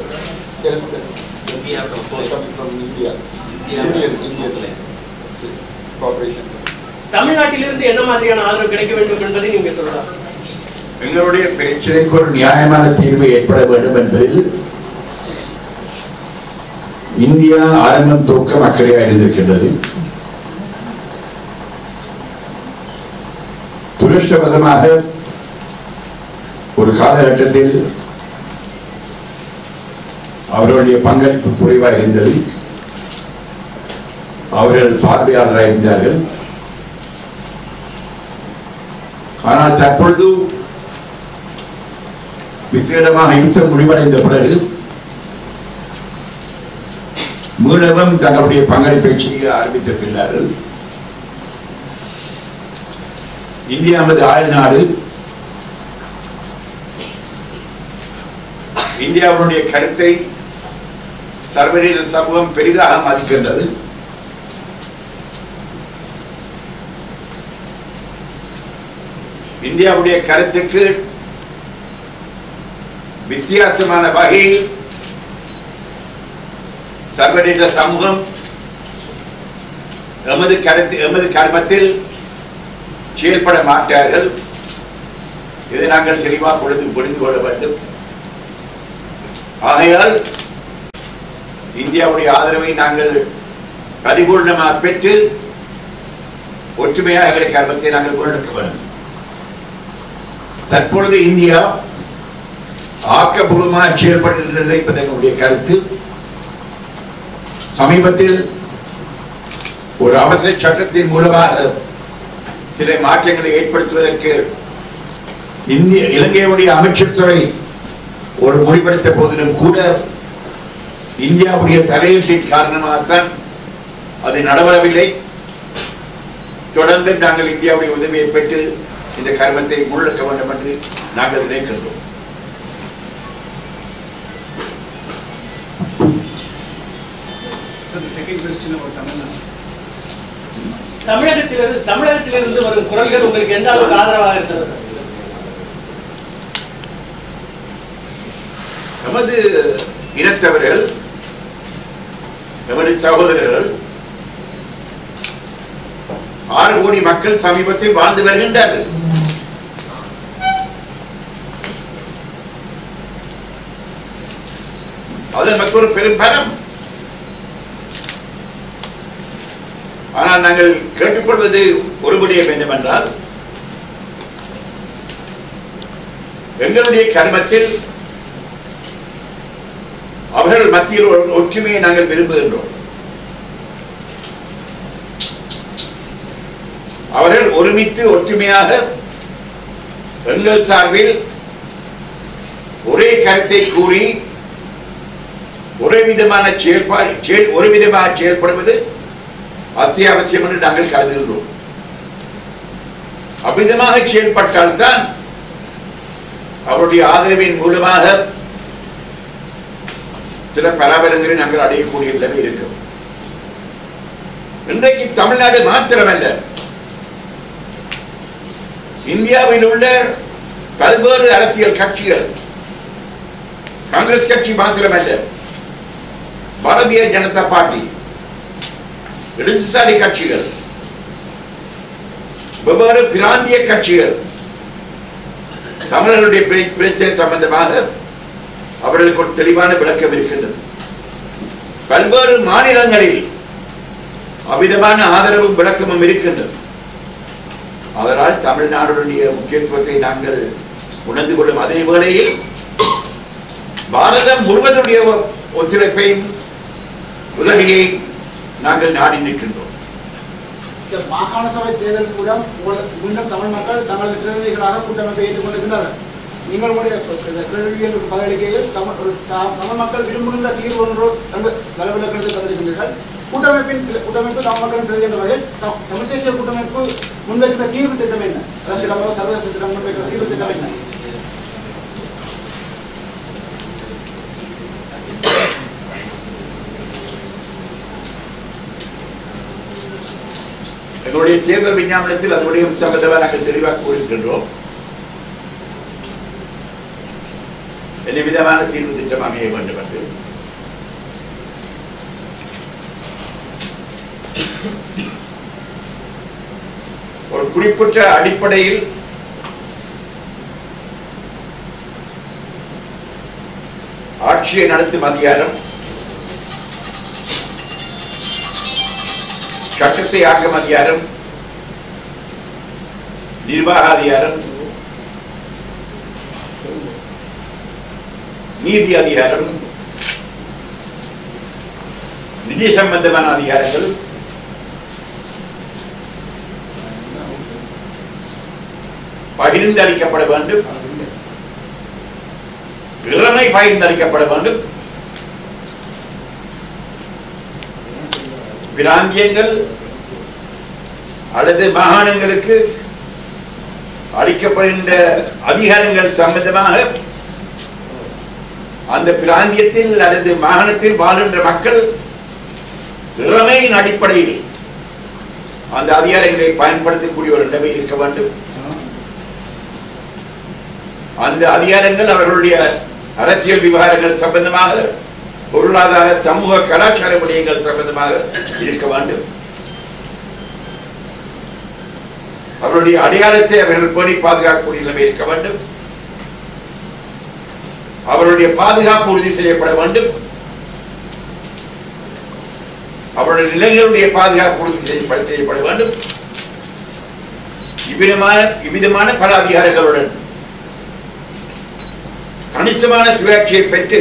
தமிழ்நாட்டிலிருந்து என்ன மாதிரியான ஆதரவு கிடைக்க வேண்டும் என்பதை நீங்க சொல்லலாம். எங்களுடைய பிரச்சனைக்கு ஒரு நியாயமான தீர்வு ஏற்பட வேண்டும் என்பதில் இந்தியா ஆரம்பம் துவக்கம் அக்கறையாக இருந்திருக்கின்றது. துரஷ்டவசமாக ஒரு காலகட்டத்தில் அவர்களுடைய பங்களிப்பு குறைவாக இருந்தது. அவர்கள் பார்வையாளராக இருந்தார்கள். ஆனால் தற்பொழுது விசேடமாக யுத்தம் முடிவடைந்த பிறகு மீளவும் தங்களுடைய பங்களிப்பை செய்ய ஆரம்பித்திருக்கிறார்கள். இந்தியா நமது ஆயுள் நாடு. இந்தியாவுடைய கருத்தை சர்வதேச சமூகம் பெரிதாக மதிக்கின்றது. இந்தியாவுடைய கருத்துக்கு வித்தியாசமான வகையில் சர்வதேச சமூகம் எமது கர்மத்தில் செயல்பட மாட்டார்கள். இதை நாங்கள் தெளிவாக புரிந்து கொள்ள வேண்டும். ஆகையால் இந்தியாவுடைய ஆதரவை நாங்கள் பரிபூர்ணமாக பெற்று ஒற்றுமையாக எங்களுடைய கர்மத்தை நாங்கள் முன்னெடுக்க வேண்டும். தற்பொழுது இந்தியா ஆக்கப்பூர்வமாக செயல்படுகின்றது என்பது எங்களுடைய கருத்து. சமீபத்தில் ஒரு அவசர சட்டத்தின் மூலமாக சில மாற்றங்களை ஏற்படுத்துவதற்கு இலங்கையுடைய அமைச்சர் சபை ஒரு முடிவெடுத்த போதிலும் கூட இந்தியாவுடைய தலையீட்டின் காரணமாகத்தான் அது நடைபெறவில்லை. தொடர்ந்து நாங்கள் இந்தியாவுடைய உதவியை பெற்று இந்த கர்மத்தை முன்னெடுக்க வேண்டும் என்று நாங்கள் நினைக்கின்றோம். தமிழகத்திலிருந்து வரும் குரல்கள் உங்களுக்கு எந்த அளவுக்கு ஆதரவாக இருக்கிறது? நமது இனத்தவர்கள், நமது சகோதரர்கள் 6 கோடி மக்கள் சமீபத்தில் வாழ்ந்து வருகின்றார்கள். அது மற்றொரு பெரும் பலம். ஆனால் நாங்கள் கேட்டுக்கொள்வது ஒரு விடயம் என்னவென்றால், எங்களுடைய கர்மத்தில் அவர்கள் மத்தியில் ஒற்றுமையை நாங்கள் விரும்புகின்றோம். அவர்கள் ஒருமித்து ஒற்றுமையாக எங்கள் சார்பில் ஒரே கருத்தை கூறி ஒரே விதமாக செயல்படுவது அத்தியாவசியம் என்று நாங்கள் கருதுகின்றோம். அவ்விதமாக செயல்பட்டால்தான் அவருடைய ஆதரவின் மூலமாக சில பராபரங்களை நாங்கள் அடையக்கூடிய நிலைமை இருக்கும். இன்றைக்கு தமிழ்நாடு மாத்திரமல்ல, இந்தியாவில் உள்ள பல்வேறு அரசியல் கட்சிகள், காங்கிரஸ் கட்சி மாத்திரமல்ல, பாரதிய ஜனதா பார்ட்டி, இடதுசாரி கட்சிகள், வெவ்வேறு பிராந்திய கட்சிகள் தமிழர்களுடைய பிரச்சனை சம்பந்தமாக அவர்களுக்கு ஒரு தெளிவான விளக்கம் இருக்கின்றது. பல்வேறு மாநிலங்களில் அவ்விதமான ஆதரவும் விளக்கமும் இருக்கின்றது. அதனால் தமிழ்நாடுடைய முக்கியத்துவத்தை நாங்கள் உணர்ந்து கொள்ளும் அதே வேளையில் பாரதம் முழுவதுடைய ஒத்துழைப்பையும் உதவியை நாங்கள் நாடி நிற்கின்றோம். மாகாண சபை தேர்தல் மூலம் மீண்டும் தமிழ் மக்கள் தங்களது பிரதிநிதிகளாக கூட்டமைப்பை ஏற்றுக்கொண்டிருக்கின்றனர். நீங்கள் உங்களுடைய கேள்விகளுக்கு பதிலளிக்கையில் தமிழ் மக்கள் விரும்புகின்ற தீர்வு ஒன்று நலவிலக்கணத்தை பதிலளிக்கின்றீர்கள். கூட்டமைப்பு தமிழ் மக்களின் பிரதி என்ற வகையில் தமிழ் தேசிய கூட்டமைப்பு முன்வைக்கிற தீர்வு திட்டம் என்ன? அரசியலோ சர்வதேச திட்டம் முன்வைக்கிற தீர்வு திட்டம் என்ன? எங்களுடைய தேர்தல் விஞ்ஞாபனத்தில் அதனுடைய சம்பந்தமாக நாங்கள் தெளிவாக கூறுகின்றோம். என்ன விதமான தீர்வு திட்டம் அமைய வேண்டும் என்று. ஒரு குறிப்பிட்ட அடிப்படையில் ஆட்சியை நடத்தும் அதிகாரம், சட்டத்தை ஆக்கும் அதிகாரம், நிர்வாக அதிகாரம், நீதி அதிகாரம், நிதி சம்பந்தமான அதிகாரங்கள், பகிர்ந்தளிக்கப்பட வேண்டும், இளமை பகிர்ந்தளிக்கப்பட வேண்டும். பிராந்தியங்கள் அல்லது மாகாணங்களுக்கு அளிக்கப்படுகின்ற அதிகாரங்கள் சம்பந்தமாக அந்த பிராந்தியத்தில் அல்லது மாகாணத்தில் வாழ்கின்ற மக்கள் திறமையின் அடிப்படையில் அந்த அதிகாரங்களை பயன்படுத்தக்கூடிய ஒரு நிலைமை இருக்க வேண்டும். அந்த அதிகாரங்கள் அவர்களுடைய அரசியல் விவகாரங்கள் சம்பந்தமாக, பொருளாதார சமூக கலாச்சார விடயங்கள் சம்பந்தமாக இருக்க வேண்டும். அவருடைய அடையாளத்தை அவர்கள் பேணி பாதுகாக்கக்கூடிய நிலைமை இருக்க வேண்டும். அவருடைய பாதுகாப்பு உறுதி செய்யப்பட வேண்டும். அவருடைய நிலைகளுடைய பாதுகாப்பு உறுதி செய்யப்பட வேண்டும். இவ்விதமான பல அதிகாரங்களுடன் கணிசமான சுயாட்சியை பெற்று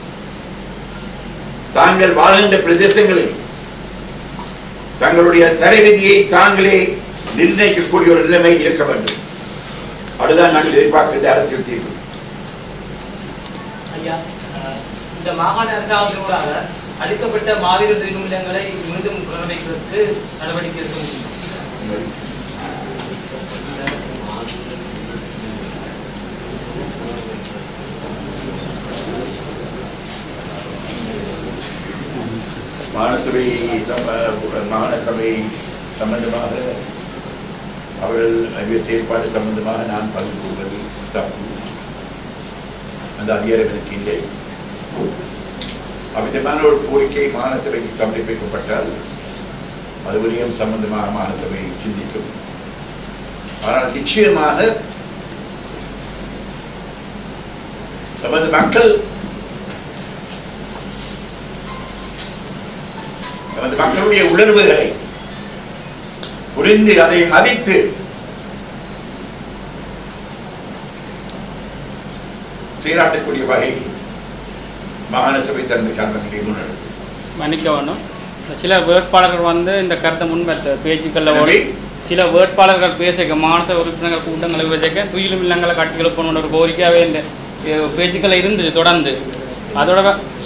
தாங்கள் வாழ்கின்ற பிரதேசங்களில் தங்களுடைய தலைவிதியை தாங்களே நிர்ணயிக்கக்கூடிய ஒரு நிலைமை இருக்க வேண்டும். அதுதான் நாங்கள் எதிர்பார்க்கின்ற அரசியல் தீர்வு. ஐயா, இந்த மாகாண அரசாங்கத்தினூடாக அளிக்கப்பட்ட மாவீரர் நிலையங்களை மீண்டும் புனரமைப்பதற்கு நடவடிக்கை எடுக்க முடியும். மாகாணசபை சம்பந்தமாக அவர்கள் செயற்பாடு சம்பந்தமாக நான் பங்கு கொள்வது தப்பு. அந்த அதிகாரங்களுக்கு இல்லை. அவ்விதமான ஒரு கோரிக்கை மாகாணசபைக்கு சமர்ப்பிக்கப்பட்டால் அது விடயம் சம்பந்தமாக மாகாணசபை சிந்திக்கும். ஆனால் நிச்சயமாக நமது மக்களுடைய உணர்வுகளை புரிந்து அதை மதித்து சீராட்டக்கூடிய வகையில் மாகாண சபை தனது கர்மங்களை முன்னெடுக்கும். மன்னிக்க வேண்டும். சில வேட்பாளர்கள் இந்த கருத்தை முன்வைத்த பேச்சுக்களில் சில வேட்பாளர்கள் பேசிக்க மாகாண உறுப்பினர்கள் கூட்டங்களை பேசிக்க சுயிலும் இல்லங்களை கட்டி எழுப்பணும் ஒரு கோரிக்கையாகவே இந்த பேச்சுக்கள் இருந்தது தொடர்ந்து. அதோட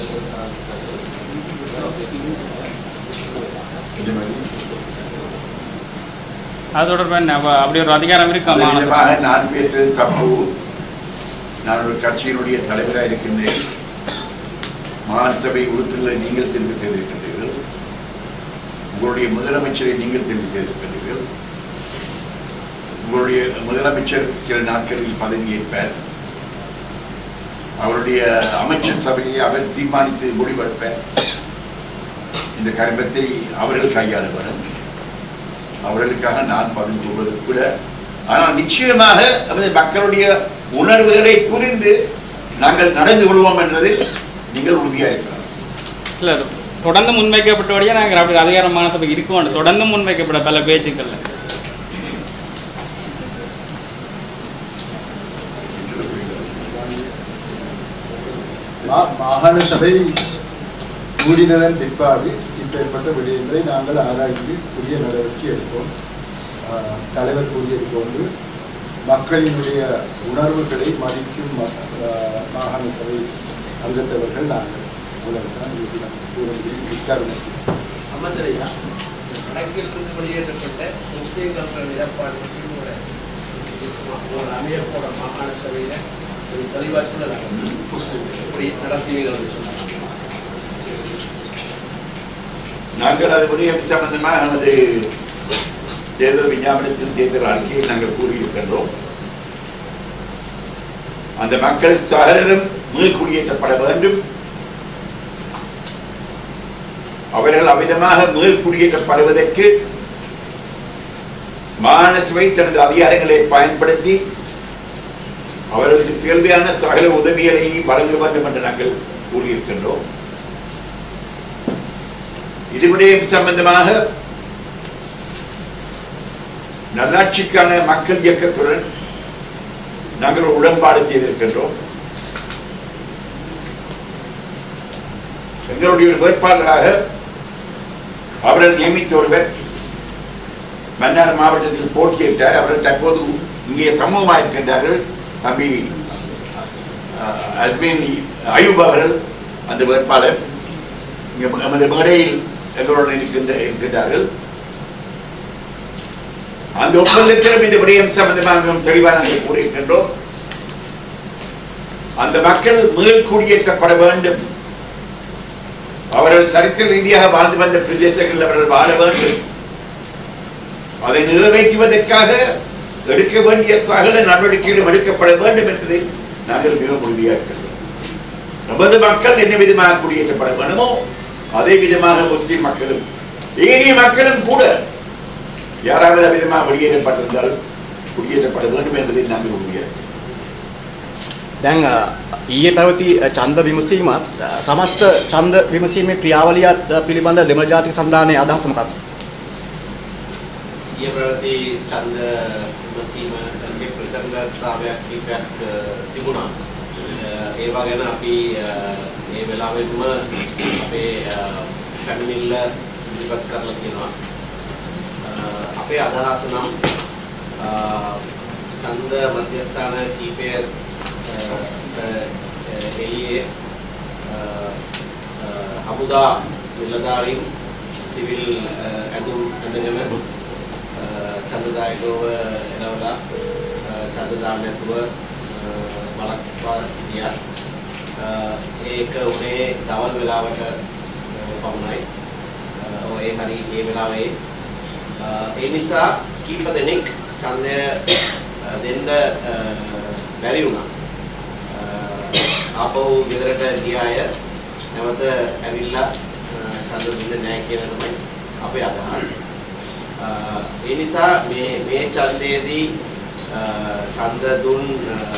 அப்படி ஒரு அதிகாரம் இருக்கு. நான் பேசுறது தப்பு. நான் ஒரு கட்சியினுடைய தலைவராக இருக்கின்றேன். மாகாண சபை உறுப்பினர்களை நீங்கள் தெரிவு செய்திருக்கின்றீர்கள். உங்களுடைய முதலமைச்சரை நீங்கள் தெரிவு செய்திருக்கின்றீர்கள். உங்களுடைய முதலமைச்சர் சில நாட்களில் பதவியேற்பார். அவருடைய அமைச்சர் சபையை அவர் தீர்மானித்து முடிவெடுப்பார். இந்த கருமத்தை அவர்கள் கையாளுவதும் அவர்களுக்காக நான் பதில் கொள்வதற்குள்ள. ஆனால் நிச்சயமாக நமது மக்களுடைய உணர்வுகளை புரிந்து நாங்கள் நடந்து கொள்வோம் என்றதில் நீங்கள் உறுதியாக இருக்கலாம். இல்லை தொடர்ந்து முன்வைக்கப்பட்டபடியே நாங்கள் அப்படி அதிகாரமான சபை இருக்கோம். தொடர்ந்து முன்வைக்கப்பட பல பேச்சுக்கள் மாகாண சபை கூடினதன் பிற்பாடு இப்பேற்பட்ட விடயங்களை நாங்கள் ஆராய்ந்து உரிய நடவடிக்கை எடுப்போம். தலைவர் கூறியது போன்று மக்களினுடைய உணர்வுகளை மதிக்கும் மாகாண சபை அங்கத்தவர்கள் நாங்கள் உலகத்தான் அமர்ந்தரையா வடக்கிலிருந்து வெளியேற்றப்பட்ட முஸ்லீம்கள் நிலப்பாடு ஒரு அமையப்போட மாகாண சபையில் ஒரு தெளிவாக சொல்லலாம் இப்படி நடத்துவீர்கள் என்று சொன்னாங்க. நாங்கள் அதுபடி சம்பந்தமாக நமது தேர்தல் விஞ்ஞாபனத்தில் தேர்தல் அறிக்கையை நாங்கள் கூறியிருக்கின்றோம். அந்த மக்கள் சகலரும் மீள்குடியேற்றப்பட வேண்டும். அவர்கள் அவ்விதமாக மீள்குடியேற்றப்படுவதற்கு மாகாண சபை தனது அதிகாரங்களை பயன்படுத்தி அவர்களுக்கு தேவையான சகல உதவிகளை வழங்க வேண்டும் என்று நாங்கள் கூறியிருக்கின்றோம். இதுவரை சம்பந்தமாக நல்லாட்சிக்கான மக்கள் இயக்கத்துடன் நாங்கள் உடன்பாடு செய்திருக்கின்றோம். எங்களுடைய வேட்பாளராக அவர்கள் நியமித்த ஒருவர் மன்னார் மாவட்டத்தில் போட்டியிட்டார். அவர்கள் தற்போது இங்கே சமூகமாக இருக்கின்றார்கள். தம்பி அஸ்மின் அயூப் அவர்கள் அந்த வேட்பாளர் எமது மேடையில் எங்களுடன் இருக்கின்றார்கள். அந்த ஒப்பந்தத்திலும் இந்த விடயம் சம்பந்தமாக தெளிவாக நாங்கள் கூறியிருக்கின்றோம். அந்த மக்கள் மீள்குடியேற்றப்பட வேண்டும். அவர்கள் சரித்திர ரீதியாக வாழ்ந்து வந்த பிரதேசங்களில் அவர்கள் வாழ வேண்டும். அதை நிறைவேற்றுவதற்காக எடுக்க வேண்டிய சகல நடவடிக்கைகளும் எடுக்கப்பட வேண்டும் என்பதை நாங்கள் மிக உறுதியாக இருக்கின்றோம். நமது மக்கள் என்ன விதமாக குடியேற்றப்பட வேண்டுமோ அதே விதமாக முஸ்லிம் மக்களும் ஏனைய மக்களும் கூட யாராவது அவ்விதமாக வெளியேற்றப்பட்டிருந்தால் குடியேற்றப்பட வேண்டும் என்பதை நாங்கள் உறுதியாக. දැන් ඊයේ පැවති ඡන්ද විමසීමත් සමස්ත ඡන්ද විමසීමේ ක්‍රියාවලියත් පිළිබඳ දෙමළ ජාතික සන්ධානයේ අදහස මොකක්ද? ඊයේ පැවති ඡන්ද විමසීමේ ප්‍රතිචන්දතාවයක් කීපයක් තිබුණා. ඒවා ගැන අපි මේ වෙලාවෙම අපේ පැමිණිල්ල ඉදිරිපත් කරලා තියෙනවා. අපේ අදහස නම් ඡන්ද මධ්‍යස්ථාන කීපය එළියේ හමුදා නිලධාරීන් සිවිල් ඇඳුම් ඇඳගෙන ඡන්දදායකව එනවලා ඡන්ද දාන්න නැතුව බලක්වා සිටියා. ඒක උනේ දවල් වෙලාවට පමණයි. ඒ හරි ඒ වෙලාවේ ඒ නිසා කීප දෙනෙක් ඡන්දය දෙන්න බැරි වුණා. ආපහු ගෙදරට ගිය අය නැවත ඇවිල්ලා ඡන්ද දෙන්න නැහැ කියන තමයි අපේ අදහස. ඒ නිසා මේ ඡන්දයේදී ඡන්ද දුන්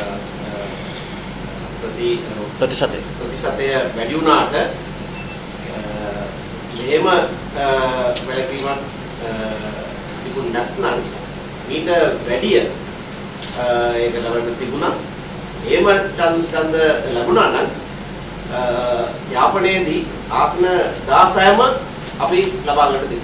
ප්‍රතිශතය වැඩි වුණාට මෙහෙම වැළකීමක් තිබුණ නැත්නම් ඊට වැඩිය ඒක ලබන්න තිබුණා. එහෙම ඡන්ද ලැබුණා නම් යාපනයේදී ආසන 16ම අපි ලබා ගන්න දෙනවා.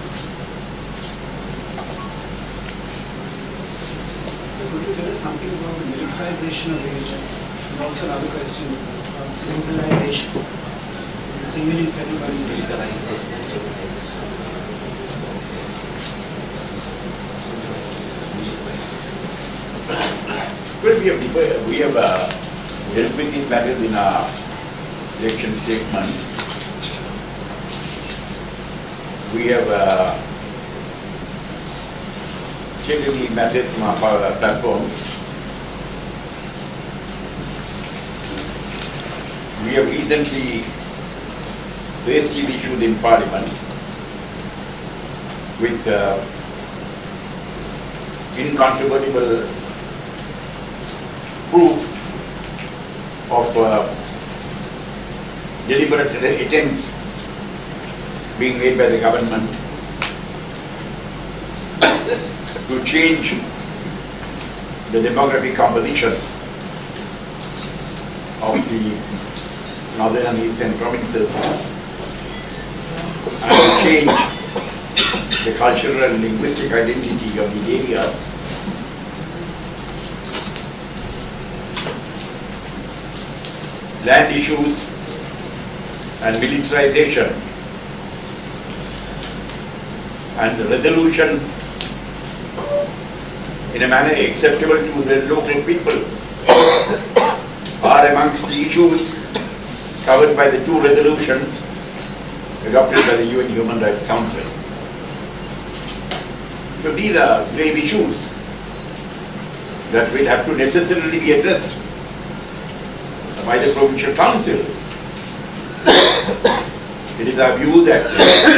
Something about the militarization of the region and also another question about centralization. The civilian settlement militarization and civilization. Well, we have dealt with these matters in our election statement. We have stated the matters from our platforms. We have recently raised these issues in Parliament with incontrovertible proof of deliberate attempts being made by the government to change the demographic composition of the northern and eastern provinces and to change the cultural and linguistic identity of the areas. Land issues and militarization and the resolution in a manner acceptable to the local people are amongst the issues covered by the two resolutions adopted by the UN Human Rights Council. So these are grave issues that will have to necessarily be addressed by the Provincial Council. It is our view that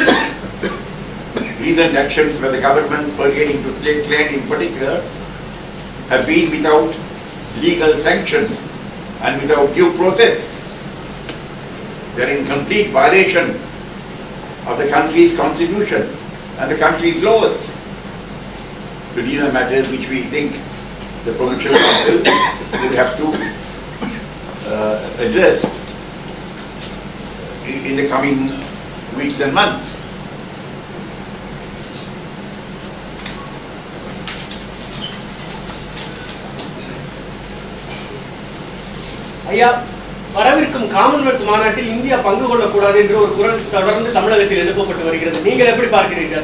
recent actions by the government pertaining to state land in particular have been without legal sanction and without due process. They are in complete violation of the country's constitution and the country's laws. So these are matters which we think the Provincial Council would have to address in the coming weeks and months. ஐயா, வரவிருக்கும் Commonwealth மாநாட்டில் India பங்கு கொள்ளக்கூடாது என்ற ஒரு குரல் தொடர்ந்து தமிழகத்தில் எழுப்பப்பட்டு வருகிறது. நீங்கள் எப்படி பார்க்கிறீர்கள்?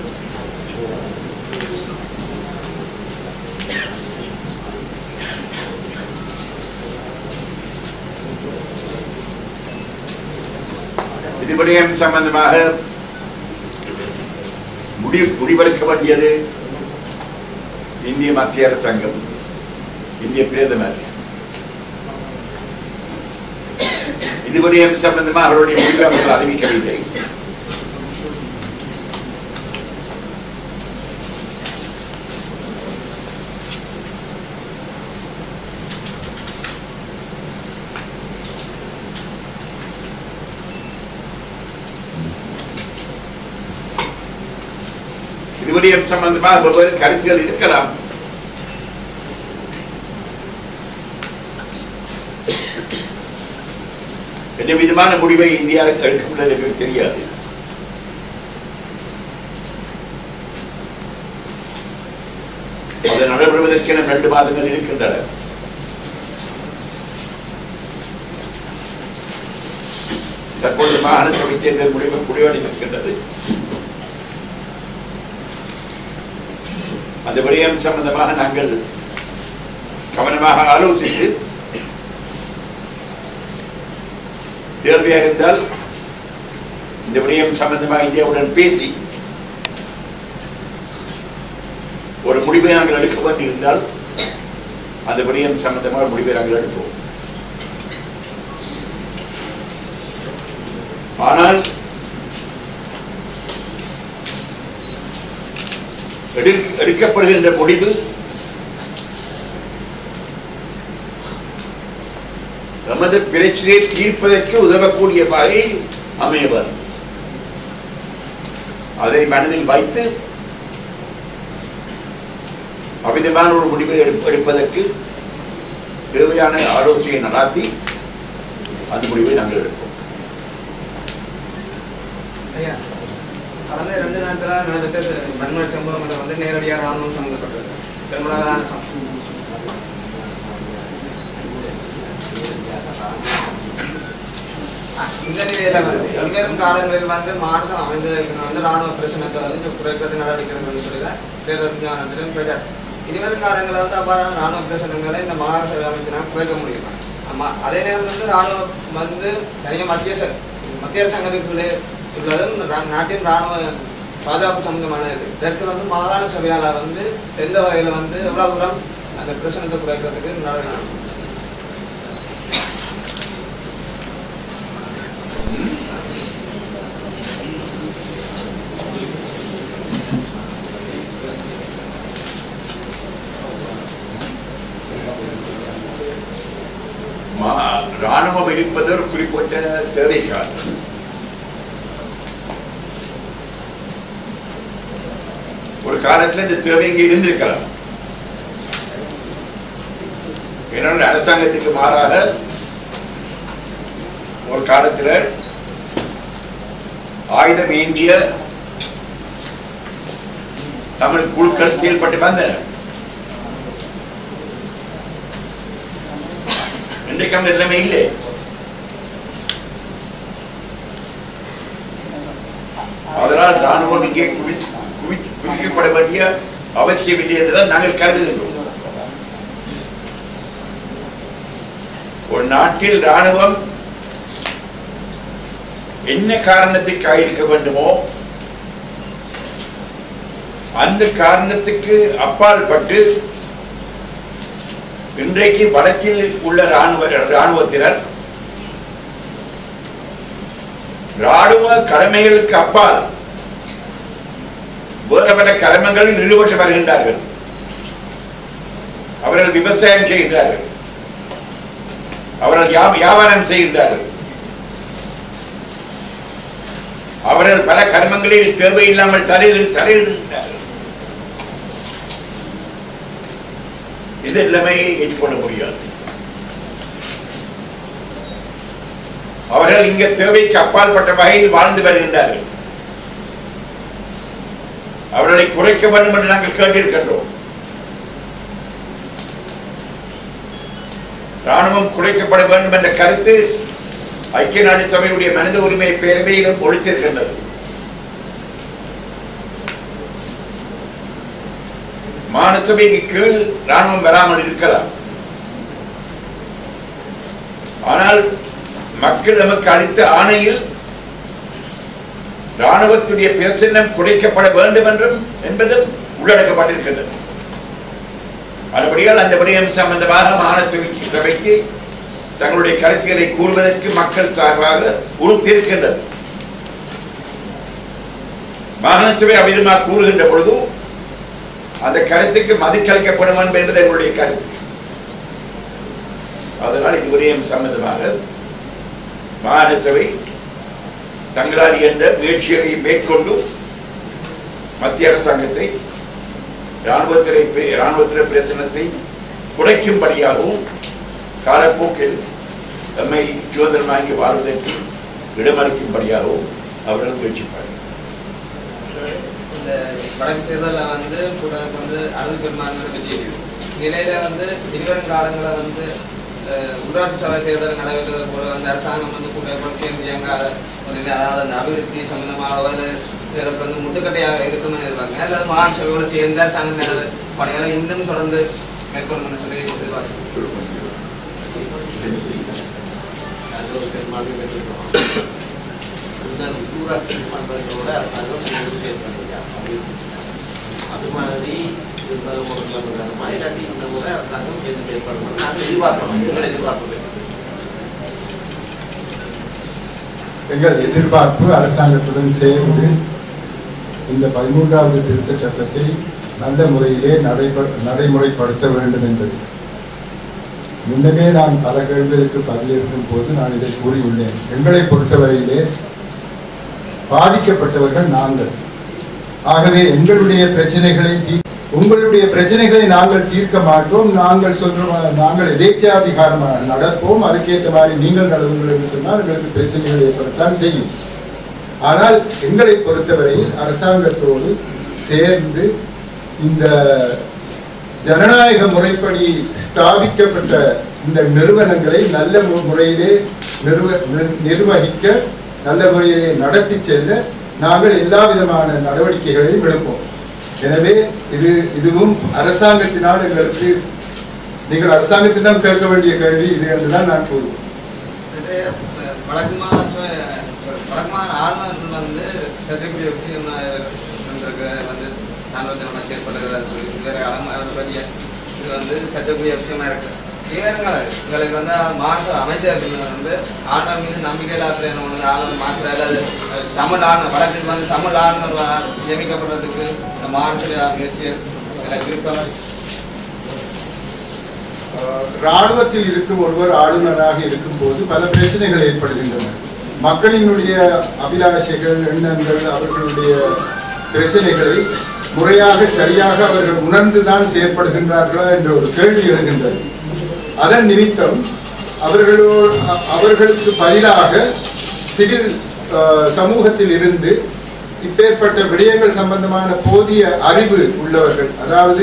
இது விடயம் சம்பந்தமாக முடிவெடுக்க வேண்டியது இந்திய மத்திய அரசாங்கம், இந்திய பிரதமர். இது விடயம் சம்பந்தமாக அவருடைய முடிவை அவர்கள் அறிவிக்கவில்லை. விடயம் சம்பந்தமாக வெவ்வேறு கருத்துகள் இருக்கலாம். என்ன விதமான முடிவை இந்தியா எடுக்கும் எனக்கு தெரியாது. அது நடைபெறுவதற்கென 2 மாதங்கள் இருக்கின்றன. தற்போது மாகாண சபை தேர்தல் முடிவடைந்திருக்கின்றது. அந்த விடயம் சம்பந்தமாக நாங்கள் கவனமாக ஆலோசித்து தேவையாக இருந்தால் இந்த விடயம் சம்பந்தமாக இந்தியாவுடன் பேசி ஒரு முடிவை நாங்கள் எடுக்க வேண்டியிருந்தால் அந்த விடயம் சம்பந்தமாக முடிவை நாங்கள் எடுப்போம். ஆனால் எடுக்கப்படுகின்ற முடிவு நமது பிரச்சனையை தீர்ப்பதற்கு உதவக்கூடிய வகையில் அமையவர். அதை மனதில் வைத்து அவ்விதமான ஒரு முடிவை எடுப்பதற்கு தேவையான ஆலோசனையை நடாத்தி அந்த முடிவை நாங்கள் எடுப்போம். கடந்த 2 நாட்களாக நடந்த வன்முறை சம்பவங்கள் வந்து நேரடியாக ராணுவம் சம்பந்தப்பட்டது. பெரும்பாலான இந்த நிலையில வந்து இனிவரும் காலங்களில் வந்து மாநிலம் அமைந்த ராணுவ பிரச்சனைகளை வந்து குறைக்கிறது நடவடிக்கை சொல்லிதான் பேரறிஞானத்திலும் போயிட்டார். இனிவரும் காலங்களில் வந்து அவ்வாறான ராணுவ பிரச்சனைகளை இந்த மாகாண சபை அமைச்சினால் குறைக்க முடியும். அதே நேரம் வந்து ராணுவம் வந்து தனியாக மத்திய அரசாங்கத்துக்குள்ளே உள்ளதும் நாட்டின் ராணுவ பாதுகாப்பு சம்பந்தமானது. இதற்கு வந்து மாகாண சபையால் வந்து எந்த வகையில் வந்து எவ்வளவு தூரம் அந்த பிரச்சனத்தை குறைக்கிறதுக்கு நடவடிக்கை ராணுவம் இருப்பது ஒரு குறிப்பிட்ட தேவைக்காக ஒரு காலத்தில் இந்த தேவை இங்கே இருந்திருக்கலாம். என்னோட அரசாங்கத்துக்கு மாறாக ஒரு காலத்தில் ஆயுதம் ஏந்திய தமிழ் குழுக்கள் செயல்பட்டு வந்தன. இன்றைக்கு அந்த நிலைமை இல்லை. அதனால் ராணுவம் இங்கே குவிக்கப்பட வேண்டிய அவசியம் இல்லை என்றுதான் நாங்கள் கருதுகின்றோம். ஒரு நாட்டில் ராணுவம் என்ன காரணத்துக்காக இருக்க வேண்டுமோ அந்த காரணத்துக்கு அப்பால் பட்டு இன்றைக்கு வடக்கில் உள்ள ராணுவத்தினர் ராணுவ கடமைகளுக்கு அப்பால் வேறு பல கடமைகளில் ஈடுபட்டு வருகின்றார்கள். அவர்கள் விவசாயம் செய்கின்றார்கள், அவர்கள் வியாபாரம் செய்கின்றார்கள், அவர்கள் பல கர்மங்களில் தேவையில்லாமல் தலையிடுகின்றார்கள். இது எல்லாமே ஏற்றுக்கொள்ள முடியாது. அவர்கள் இங்க தேவைக்கு அப்பாற்பட்ட வகையில் வாழ்ந்து வருகின்றார்கள். அவர்களை குறைக்க வேண்டும் என்று நாங்கள் கேட்டிருக்கின்றோம். ராணுவம் குறைக்கப்பட வேண்டும் என்ற கருத்து ஐக்கிய நாடு சபையுடைய மனித உரிமை பேரவையிலும் ஒழித்திருக்கின்றது. மாநிலசபைக்கு கீழ் ராணுவம் வராமல் இருக்கலாம். ஆனால் மக்கள் நமக்கு அளித்த ஆணையில் ராணுவத்துடைய பிரச்சனம் குறைக்கப்பட வேண்டும் என்றும் என்பதும் உள்ளடக்கப்பட்டிருக்கின்றது. அதுபடியால் அந்த விடயம் சம்பந்தமாக மாநில சபைக்கு தங்களுடைய கருத்துக்களை கூறுவதற்கு மக்கள் சார்பாக உறுத்திருக்கின்றது. மாநில சபை அவ்விதமாக கூறுகின்ற பொழுது அந்த கருத்துக்கு மதிக்களிக்கப்படும் என்பது எங்களுடைய கருத்து. அதனால் இது விடயம் சம்பந்தமாக மாநில சபை தங்களால் என்ற முயற்சிகளை மேற்கொண்டு மத்திய அரசாங்கத்தை ராணுவத்தினர் பிரச்சனத்தை குறைக்கும்படியாகவும் காலப்போக்கில் நம்மை சுதந்திரம் வாங்கி வாழ்வதற்கு இடமளிக்கும்படியாகவும் அவர்கள் முயற்சிப்பார்கள். இந்த வடக்கு தேர்தலில் அறுதி பெரும்பான்மையோட வெற்றி நிலையில இருவரும் காலங்களில் உள்ளாட்சி சபை தேர்தல் நடைபெறுவது போல அரசாங்கம் கூட சேர்ந்து அதாவது அந்த அபிவிருத்தி சம்பந்தமாக இதற்கு முட்டுக்கட்டையாக இருக்கும்னு எதிர்பார்க்க அல்லது மாநில சபையோடு சேர்ந்த அரசாங்க பணிகளை இன்னும் தொடர்ந்து மேற்கொள்ளணும்னு சொல்லி எதிர்பார்க்கிறோம். உள்ளாட்சி மன்றங்களோட அரசாங்கம் அது மாதிரி இல்லாட்டி இந்த முறை அரசாங்கம் சேர்ந்து செயல்படணும் நாங்கள் எதிர்பார்க்கிறோம். எங்களை எதிர்பார்ப்பு எங்கள் எதிர்பார்ப்பு அரசாங்கத்துடன் சேர்ந்து இந்த 13வது திருத்த சட்டத்தை நல்ல முறையிலே நடைமுறைப்படுத்த வேண்டும் என்பது. முன்னமே நான் பல கேள்விகளுக்கு பதிலளிக்கும் போது நான் இதை கூறியுள்ளேன். எங்களை பொறுத்தவரையிலே பாதிக்கப்பட்டவர்கள் நாங்கள். ஆகவே எங்களுடைய பிரச்சனைகளை நாங்கள் தீர்க்க மாட்டோம். நாங்கள் சொல்றோம், நாங்கள் எதேச்சாதிகாரமாக நடப்போம், அதுக்கேற்ற மாதிரி நீங்கள் நடவுங்கள் என்று சொன்னால் எங்களுக்கு பிரச்சனைகள் ஏற்படத்தான் செய்யும். ஆனால் எங்களை பொறுத்தவரையில் அரசாங்கத்தோடு சேர்ந்து இந்த ஜனநாயக முறைப்படி ஸ்தாபிக்கப்பட்ட இந்த நிறுவனங்களை நல்ல முறையிலே நிர்வகிக்க, நல்ல முறையிலே நடத்தி செல்ல நாங்கள் எல்லா விதமான நடவடிக்கைகளையும் எடுப்போம். எனவே இதுவும் அரசாங்கத்தினால் எங்களுக்கு, நீங்கள் அரசாங்கத்திடம் கேட்க வேண்டிய கேள்வி இது என்றுதான் நான் கூறுவேன். வடக்கு மாகாண ஆளுநர்கள் சர்ச்சைக்குரிய விஷயம் நாங்கள் செயல்படுகிறார் சொல்லி இது சர்ச்சைக்குரிய விஷயமா இருக்கு. எங்களுக்கு மாநில அமைச்சர் ஆளுநர் மீது நம்பிக்கை இல்லாத ஆளுநர் மாற்ற அல்லது தமிழ் ஆளுநர் வடக்கு தமிழ் ஆளுநர் நியமிக்கப்படுறதுக்கு மாநில முயற்சி விருப்பம். ராணுவத்தில் இருக்கும் ஒருவர் ஆளுநராக இருக்கும் போது பல பிரச்சனைகள் ஏற்படுகின்றன. மக்களினுடைய அபிலாஷைகள், எண்ணங்கள், அவர்களுடைய பிரச்சனைகளை முறையாக சரியாக அவர்கள் உணர்ந்துதான் செயற்படுகின்றார்களா என்ற ஒரு கேள்வி எழுகின்றது. அதன் நிமித்தம் அவர்களுக்கு பதிலாக சிவில் சமூகத்தில் இருந்து இப்பேற்பட்ட விடயங்கள் சம்பந்தமான போதிய அறிவு உள்ளவர்கள், அதாவது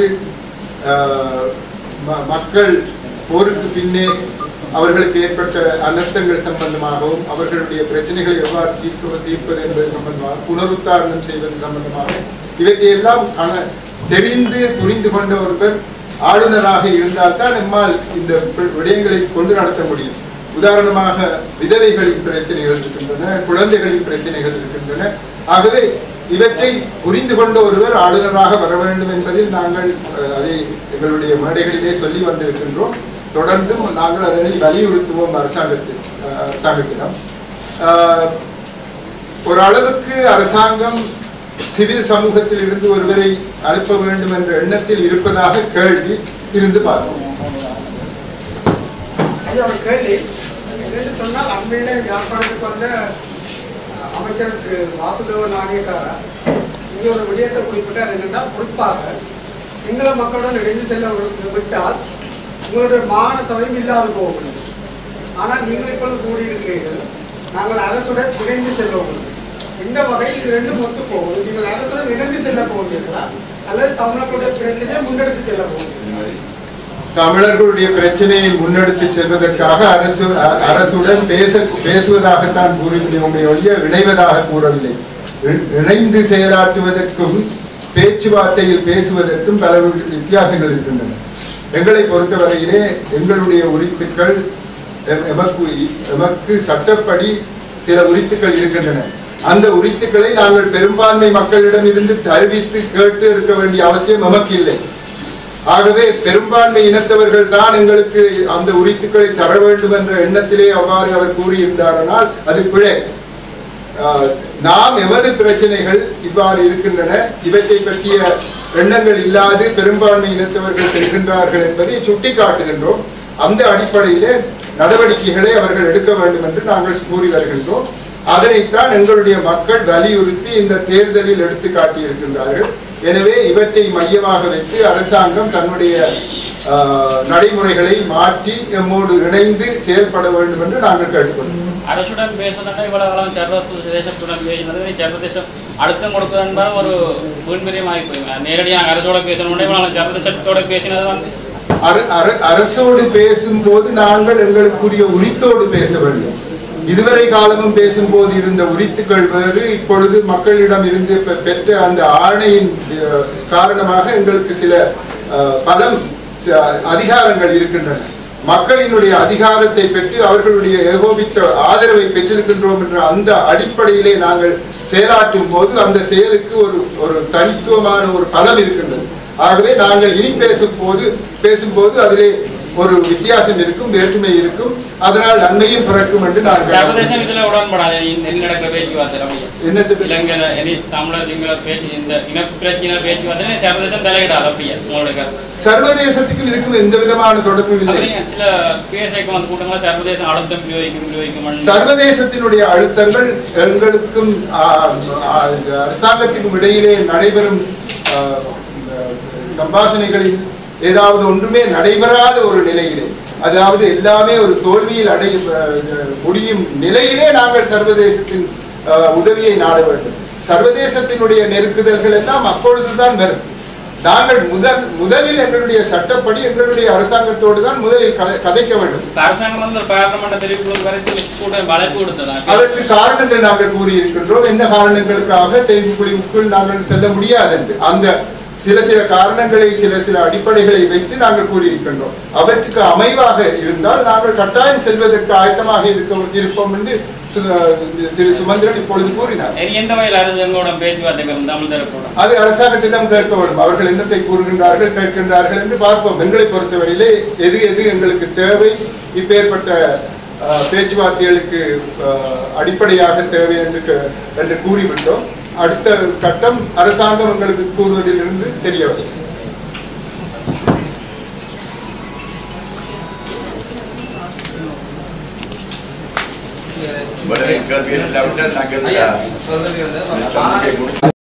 மக்கள் போருக்கு பின்னே அவர்களுக்கு ஏற்பட்ட அனர்த்தங்கள் சம்பந்தமாகவும் அவர்களுடைய பிரச்சனைகளை எவ்வாறு தீர்ப்பது என்பது சம்பந்தமாக புனருத்தாரணம் செய்வது சம்பந்தமாக இவற்றையெல்லாம் தெரிந்து புரிந்து கொண்ட ஒருவர் ஆளுநராக இருந்தால்தான் நம்மால் இந்த விடயங்களை கொண்டு நடத்த முடியும். உதாரணமாக விதவைகளின் பிரச்சனைகள் இருக்கின்றன, குழந்தைகளின் பிரச்சனைகள் இருக்கின்றன. ஆகவே இவற்றை புரிந்து கொண்ட ஒருவர் ஆளுநராக வர வேண்டும் என்பதில் நாங்கள் அதை எங்களுடைய மேடைகளிலே சொல்லி வந்திருக்கின்றோம். தொடர்ந்தும் நாங்கள் அதனை வலியுறுத்துவோம் அரசாங்கத்திடம். ஒரு அளவுக்கு அரசாங்கம் சிவில் சமூகத்தில் இருந்து ஒருவரை அனுப்ப வேண்டும் என்ற எண்ணத்தில் இருப்பதாக கேள்வி இருந்து பார்ப்போம். கேள்வி சொன்னால் அண்மையில யாழ்ப்பாணத்துக்கு வந்த அமைச்சர் திரு வாசுதேவ நாணயக்காரர் இங்கே ஒரு விடயத்தை குறிப்பிட்டார். என்னென்னா, குறிப்பாக சிங்கள மக்களுடன் இணைந்து செல்ல விட்டால் உங்களுடைய மாகாண சபையும் இல்லாது போகும். ஆனால் நீங்கள் இப்பொழுது கூடியிருக்கிறீர்கள், நாங்கள் அரசுடன் இணைந்து செல்வோம். இந்த வகையில் இது ரெண்டும் ஒத்து போகுது. நீங்கள் அரசுடன் இணைந்து செல்ல போகிறீர்களா அல்லது தமிழர்களுடைய பிரச்சனையை முன்னெடுத்து செல்ல போகிறீர்களா? தமிழர்களுடைய பிரச்சனையை முன்னெடுத்து செல்வதற்காக அரசுடன் பேசுவதாகத்தான் கூறியுள்ளோமே ஒழிய இணைவதாக கூறவில்லை. இணைந்து செயலாற்றுவதற்கும் பேச்சுவார்த்தையில் பேசுவதற்கும் பல வித்தியாசங்கள் இருக்கின்றன. எங்களை பொறுத்தவரையிலே எங்களுடைய உரித்துக்கள் எமக்கு சட்டப்படி சில உரித்துக்கள் இருக்கின்றன. அந்த உரித்துக்களை நாங்கள் பெரும்பான்மை மக்களிடம் இருந்து அறிவித்து கேட்டு இருக்க வேண்டிய அவசியம் நமக்கு இல்லை. ஆகவே பெரும்பான்மை இனத்தவர்கள் தான் எங்களுக்கு அந்த உரித்துக்களை தர வேண்டும் என்ற எண்ணத்திலே அவ்வாறு அவர் கூறியிருந்தாரானால் அது பிழை. நாம் எமது பிரச்சனைகள் இவ்வாறு இருக்கின்றன, இவற்றை பற்றிய எண்ணங்கள் இல்லாது பெரும்பான்மை இனத்தவர்கள் செல்கின்றார்கள் என்பதை சுட்டிக்காட்டுகின்றோம். அந்த அடிப்படையிலே நடவடிக்கைகளை அவர்கள் எடுக்க வேண்டும் என்று நாங்கள் கூறி வருகின்றோம். அதனைத்தான் எங்களுடைய மக்கள் வலியுறுத்தி இந்த தேர்தலில் எடுத்து காட்டியிருக்கின்றார்கள். எனவே இவற்றை மையமாக வைத்து அரசாங்கம் தன்னுடைய நடைமுறைகளை மாற்றி எம்மோடு இணைந்து செயல்பட வேண்டும் என்று நாங்கள் கேட்டுக்கொள்கிறோம். அரசுடன் பேசுனதா இவ்வளவு சர்வதேசத்துடன் பேசினது சர்வதேசம் அழுத்தம் கொடுப்பது என்பது ஒரு வீண்பிரியமாகி போய் நேரடியாக அரசோட பேசணும். இவ்வளவு சர்வதேசத்தோட பேசினது வந்து அரசோடு பேசும்போது நாங்கள் எங்களுக்குரிய உரித்தோடு பேச வேண்டும். இதுவரை காலமும் பேசும்போது இருந்த உரித்துக்கள் வேறு, இப்பொழுது மக்களிடம் இருந்து பெற்ற அந்த ஆணையின் காரணமாக எங்களுக்கு சில பலம் அதிகாரங்கள் இருக்கின்றன. மக்களினுடைய அதிகாரத்தை பெற்று அவர்களுடைய ஏகோபித்த ஆதரவை பெற்றிருக்கின்றோம் என்ற அந்த அடிப்படையிலே நாங்கள் செயலாற்றும் போது அந்த செயலுக்கு ஒரு தனித்துவமான ஒரு பலம் இருக்கின்றது. ஆகவே நாங்கள் இனி பேசும்போது அதிலே ஒரு வித்தியாசம் இருக்கும், வேற்றுமை இருக்கும். அதனால் நன்மையும் பிறக்கும் என்று நாங்கள் சர்வதேசத்துக்கும் இதுக்கும் எந்த விதமான தொடர்பும் இல்லை. சர்வதேசத்தினுடைய அழுத்தங்கள் எங்களுக்கும் அரசாங்கத்துக்கும் இடையிலே நடைபெறும் சம்பாஷணைகளில் ஏதாவது ஒன்றுமே நடைபெறாத ஒரு நிலையிலே, அதாவது எல்லாமே ஒரு தோல்வியில் முடியும் நிலையிலே நாங்கள் சர்வதேசத்தின் உதவியை நாட வேண்டும். சர்வதேசத்தினுடைய நெருக்குதல்கள் எல்லாம் அப்பொழுதுதான் வரும். நாங்கள் முதலில் எங்களுடைய சட்டப்படி எங்களுடைய அரசாங்கத்தோடு தான் முதலில் கதைக்க வேண்டும். அதற்கு காரணங்கள் நாங்கள் கூறியிருக்கின்றோம். என்ன காரணங்களுக்காக தெரிவுக்குழுவுக்குள் நாங்கள் செல்ல முடியாது என்று அந்த சில காரணங்களை சில அடிப்படைகளை வைத்து நாங்கள் கூறியிருக்கின்றோம். அவற்றுக்கு அமைவாக இருந்தால் நாங்கள் கட்டாயம் செல்வதற்கு ஆயத்தமாக இருப்போம் என்று திரு சுமந்திரன் இப்பொழுது கூறினார். அது அரசாங்கத்திடம் கேட்க வேண்டும். அவர்கள் என்னத்தை கூறுகின்றார்கள் கேட்கின்றார்கள் என்று பார்ப்போம். எங்களை பொறுத்தவரையிலே எது எங்களுக்கு தேவை, இப்பேற்பட்ட பேச்சுவார்த்தைகளுக்கு அடிப்படையாக தேவை என்று கூறிவிட்டோம். அடுத்த கட்டம் அரசாங்கம் எங்களுக்கு கூறுவதிலிருந்து தெரிய வரும்.